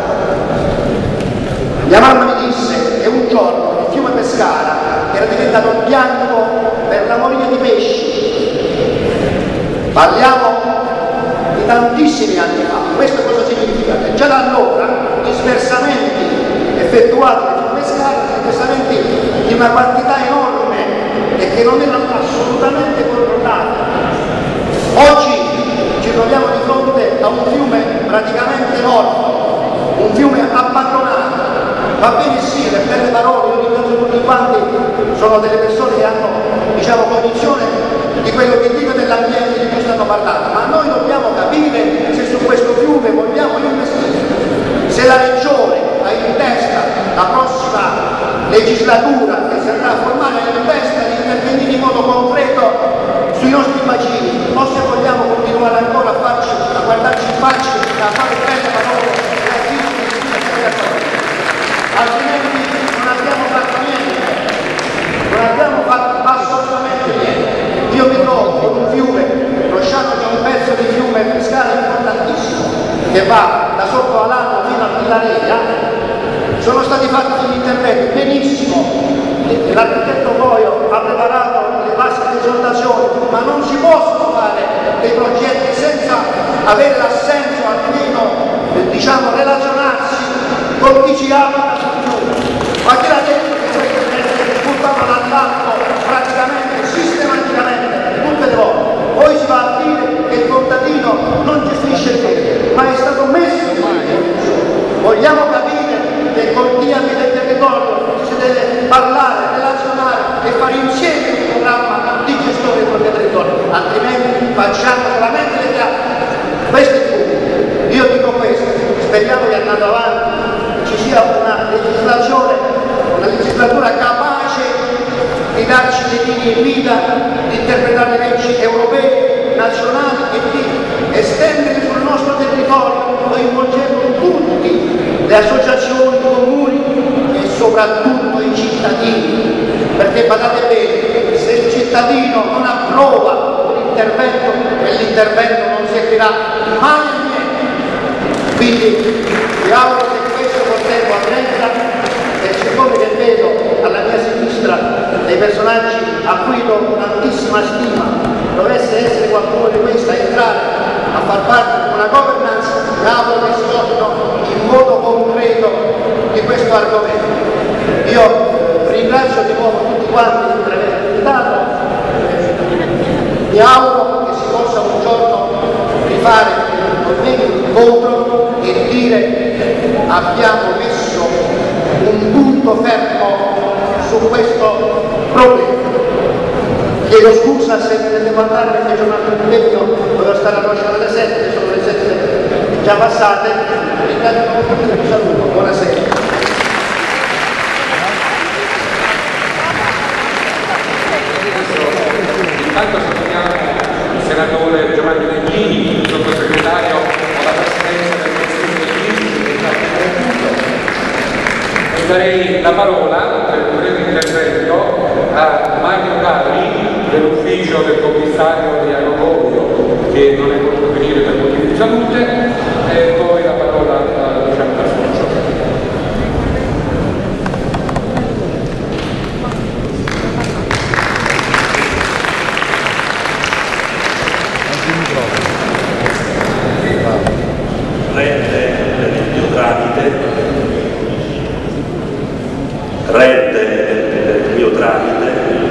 mia mamma mi disse che un giorno il fiume Pescara era diventato bianco per la moria di pesci. Parliamo di tantissimi anni fa. Questo cosa significa? Che già da allora gli sversamenti effettuati nel fiume Pescara sono sversamenti di una quantità enorme e che non erano assolutamente controllati. Oggi ci troviamo di fronte a un fiume praticamente morto, un fiume abbandonato. Va bene sì, le belle parole, io ringrazio tutti quanti, sono delle persone che hanno, diciamo, cognizione di quello che dico dell'ambiente di cui stanno parlando, ma noi dobbiamo capire se su questo fiume vogliamo investire. Se la Regione ha in testa la prossima legislatura che si andrà a formare, ha in testa di intervenire in modo concreto sui nostri bacini, o se vogliamo continuare ancora a farci, a guardarci in faccia, a fare belle parole, altrimenti non abbiamo fatto niente, non abbiamo fatto assolutamente niente. Io mi trovo con un fiume, Rosciano che è un pezzo di fiume Pescara importantissimo, che va da sotto all'Alto fino a Vilarea, sono stati fatti gli interventi benissimo. L'architetto Boio ha preparato le basi di esondazione, ma non si possono fare dei progetti senza avere l'assenso, almeno eh, diciamo relazionarsi con chi ci abita sul fiume. Ma chi l'ha detto che questo deve essere buttato dall'alto praticamente, sistematicamente, tutte le volte? Poi si va a dire che il contadino non gestisce il fiume, ma è stato messo in condizione. Vogliamo capire che con chi abita il territorio si deve parlare, relazionare e fare insieme un programma di gestione del proprio territorio, altrimenti facciamo solamente le chiacchiere. Questo è tutto. Io dico questo, speriamo che andando avanti ci sia una legislazione, una legislatura capace di darci le linee guida, di interpretare le leggi europee, nazionali e di estendere sul nostro territorio, coinvolgendo tutti, le associazioni, i comuni e soprattutto i cittadini, perché badate bene, se il cittadino non approva un intervento, quell'intervento non servirà mai a niente. Quindi mi auguro che questo contempo avvenga, e siccome che vedo alla mia sinistra dei personaggi a cui do tantissima stima, dovesse essere qualcuno di questi a entrare a far parte di una governance, mi auguro che si occupino in modo concreto questo argomento. Io eh, ringrazio di nuovo tutti quanti per aver invitato, eh, mi auguro che si possa un giorno rifare almeno un incontro e dire abbiamo messo un punto fermo su questo problema. Chiedo scusa se ne devo andare perché c'è un altro impegno, dovevo stare a Roccia alle sette, sono le sette già passate, vi saluto, buonasera. Intanto salutiamo il senatore Giovanni Neghini, il sottosegretario alla presidenza del Consiglio dei Ministri, e darei la parola per un breve intervento a Mario Cavi dell'ufficio del commissario di Aeroporto, che non è potuto venire per motivi di salute, e poi la parola a Luciano D'Alfonso. Rende per il mio tramite, rende per il mio tramite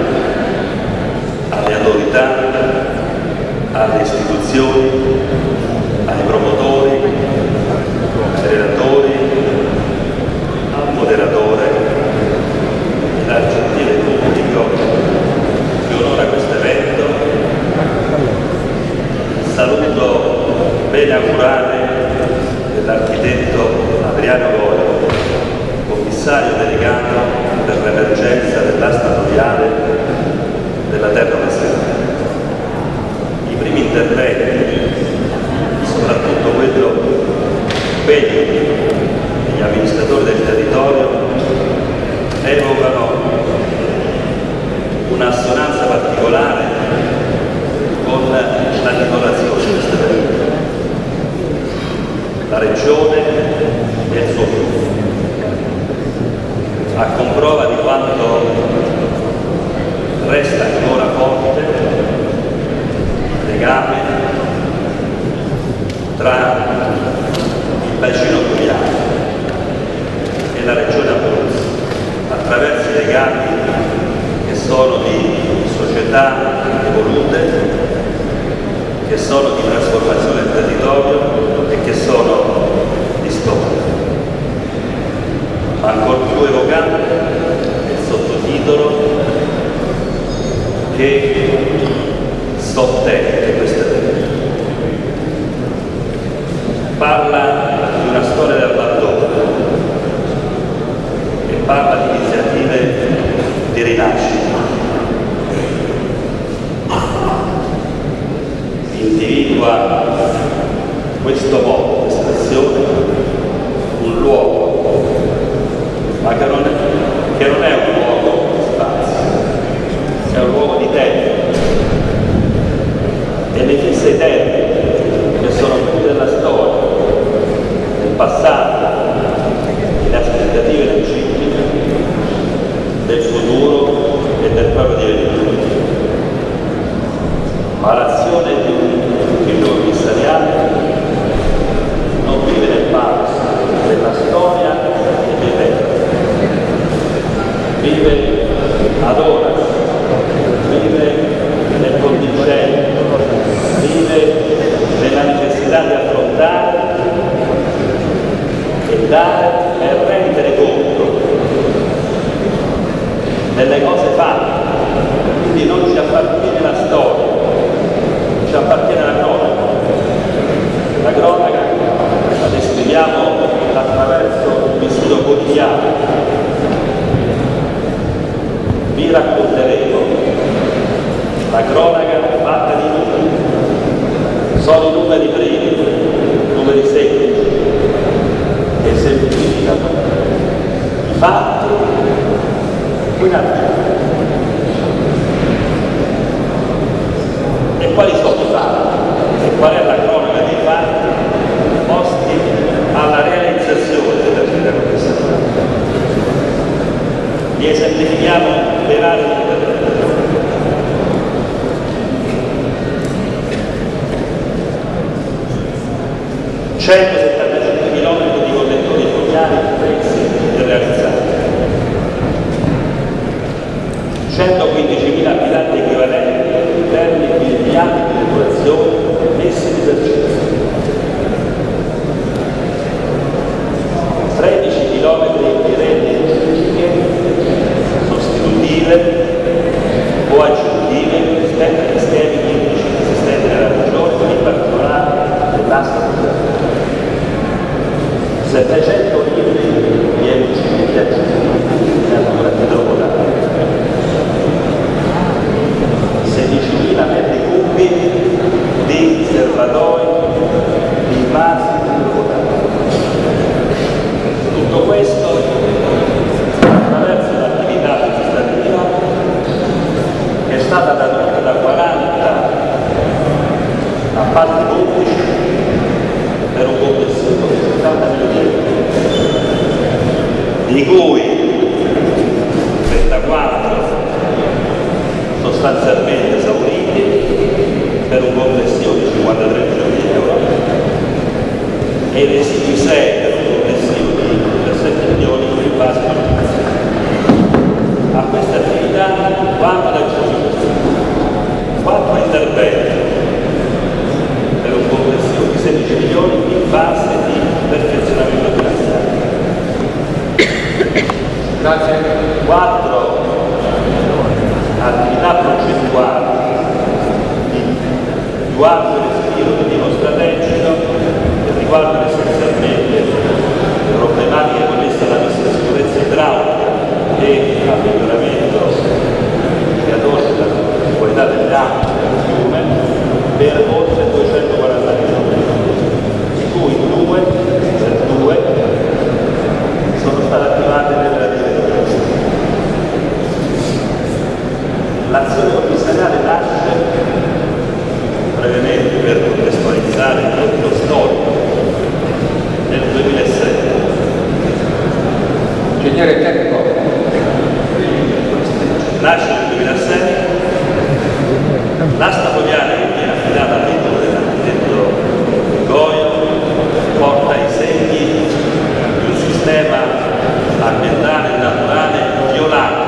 alle autorità, alle istituzioni, ai promotori, ai relatori, al moderatore e al gentile pubblico che onora questo evento. Saluto bene augurare dell'architetto Adriano Goio, commissario delegato per l'emergenza dell'asta fluviale della Terra Pascale. I primi interventi, soprattutto quello degli amministratori del territorio, evocano un'assonanza particolare con la titolazione di questo evento. La Regione e il suo gruppo, a comprova di quanto resta ancora forte il legame tra il bacino fluviale e la Regione Abruzzo, attraverso i legami che sono di società evolute, che sono di trasformazione del territorio e che sono di storia. Ma ancora più evocante è il sottotitolo che sottende questo evento. Parla di una storia d'abbandono e parla di iniziative di rinascita. Individua questo modo, questa azione, un luogo, ma che non, è, che non è un luogo di spazio, è un luogo di tempo. E ne fissa i tempi, che sono quelli della storia, del passato, le aspettative legittime, del futuro e del proprio divenire. Ma l'azione di un ufficio commissariale non vive nel caos della storia e dei tempi, vive ad ora, vive nel contingente, vive nella necessità di affrontare e dare e rendere conto delle cose fatte. Quindi non ci appartiene la storia, ci appartiene la cronaca. La cronaca la descriviamo attraverso il vissuto quotidiano. Vi racconteremo la cronaca fatta di numeri. Sono i numeri brevi, numeri semplici, che esemplificano i fatti in argento. E quali sono i fatti? E qual è la cronaca dei fatti posti alla realizzazione dell'attività commissariale? Li esemplifichiamo per aree di centosettantacinque chilometri di connettori fluviali prezzi di realizzazione. quattordicimila abitanti equivalenti in termini di impianti di depurazione messi in esercizio, tredici chilometri di reti idriche sostitutive o aggiuntive rispetto agli schemi idrici esistenti nella regione, in particolare nell'asta settecento litri di emicicli aggiuntivi in natura idropotabile, sedicimila metri cubi di serbatoi di basi idropotabili. Tutto questo attraverso l'attività legislativa che è stata tradotta da quaranta appalti pubblici per un complessivo di settanta milioni di euro, di cui trentaquattro sostanzialmente esauriti per un complessivo di cinquantatré milioni di euro e i residui sei per un complessivo di diciassette milioni in base alla produzione. A questa attività vanno da quattro interventi per un complessivo di sedici milioni in fase di perfezionamento finanziario. Grazie. Quattro attività progettuali di più ampio respiro di tipo strategico che riguardano essenzialmente le problematiche connesse alla messa in sicurezza idraulica e al miglioramento della qualità delle acque del fiume per oltre duecentoquaranta milioni, di cui due per due sono state attivate nelle relative richieste. L'azione commissariale nasce, brevemente per contestualizzare il periodo storico, nel duemilasette. Ingegnere tecnico. Nasce nel duemilasei, l'asta fluviale che viene affidata all'intero dell'architetto Goio porta i segni di un sistema ambientale e naturale violato,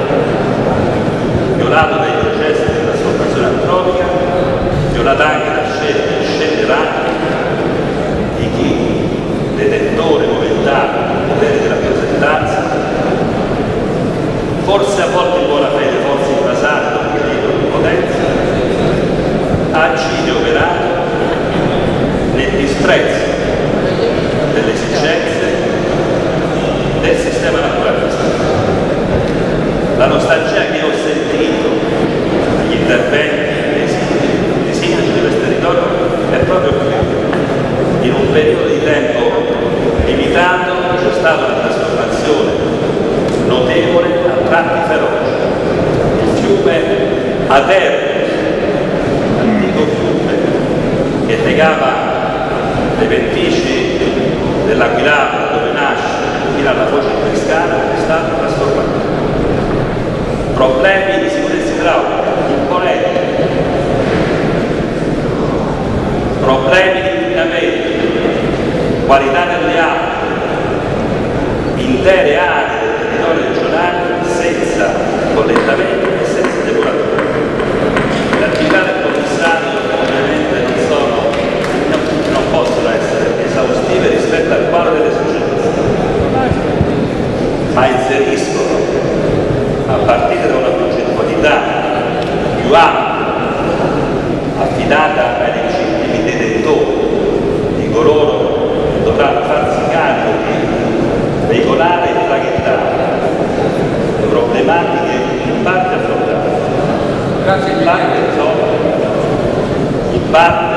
violato dai processi di trasformazione antropica, violato anche da scelte scellerate di chi, detentore momentato del potere della rappresentanza, forse a volte in buona fede, forse in basato un pericolo di potenza, ha agito e operato nel disprezzo delle esigenze del sistema naturalistico. La nostalgia che ho sentito negli interventi dei sindaci di questo territorio è proprio qui. In un periodo di tempo limitato c'è stata una trasformazione notevole, a tratti feroci. Il fiume Aterno, l'antico fiume che legava le pendici dell'Aquilano dove nasce fino alla foce di Pescara, è stato trasformato. Problemi di sicurezza idraulica imponenti, problemi di inquinamento, qualità delle acque, intere aree del territorio regionale senza collettamento e senza depurazione. Le attività del commissario ovviamente non sono, non possono essere esaustive rispetto al quadro delle esigenze, ma inseriscono, a partire da una progettualità più ampia, affidata ai legittimi detentori, di coloro che dovranno farsi carico di veicolare e traghettare le problematiche in parte affrontate, Grazie, in parte risolte, in parte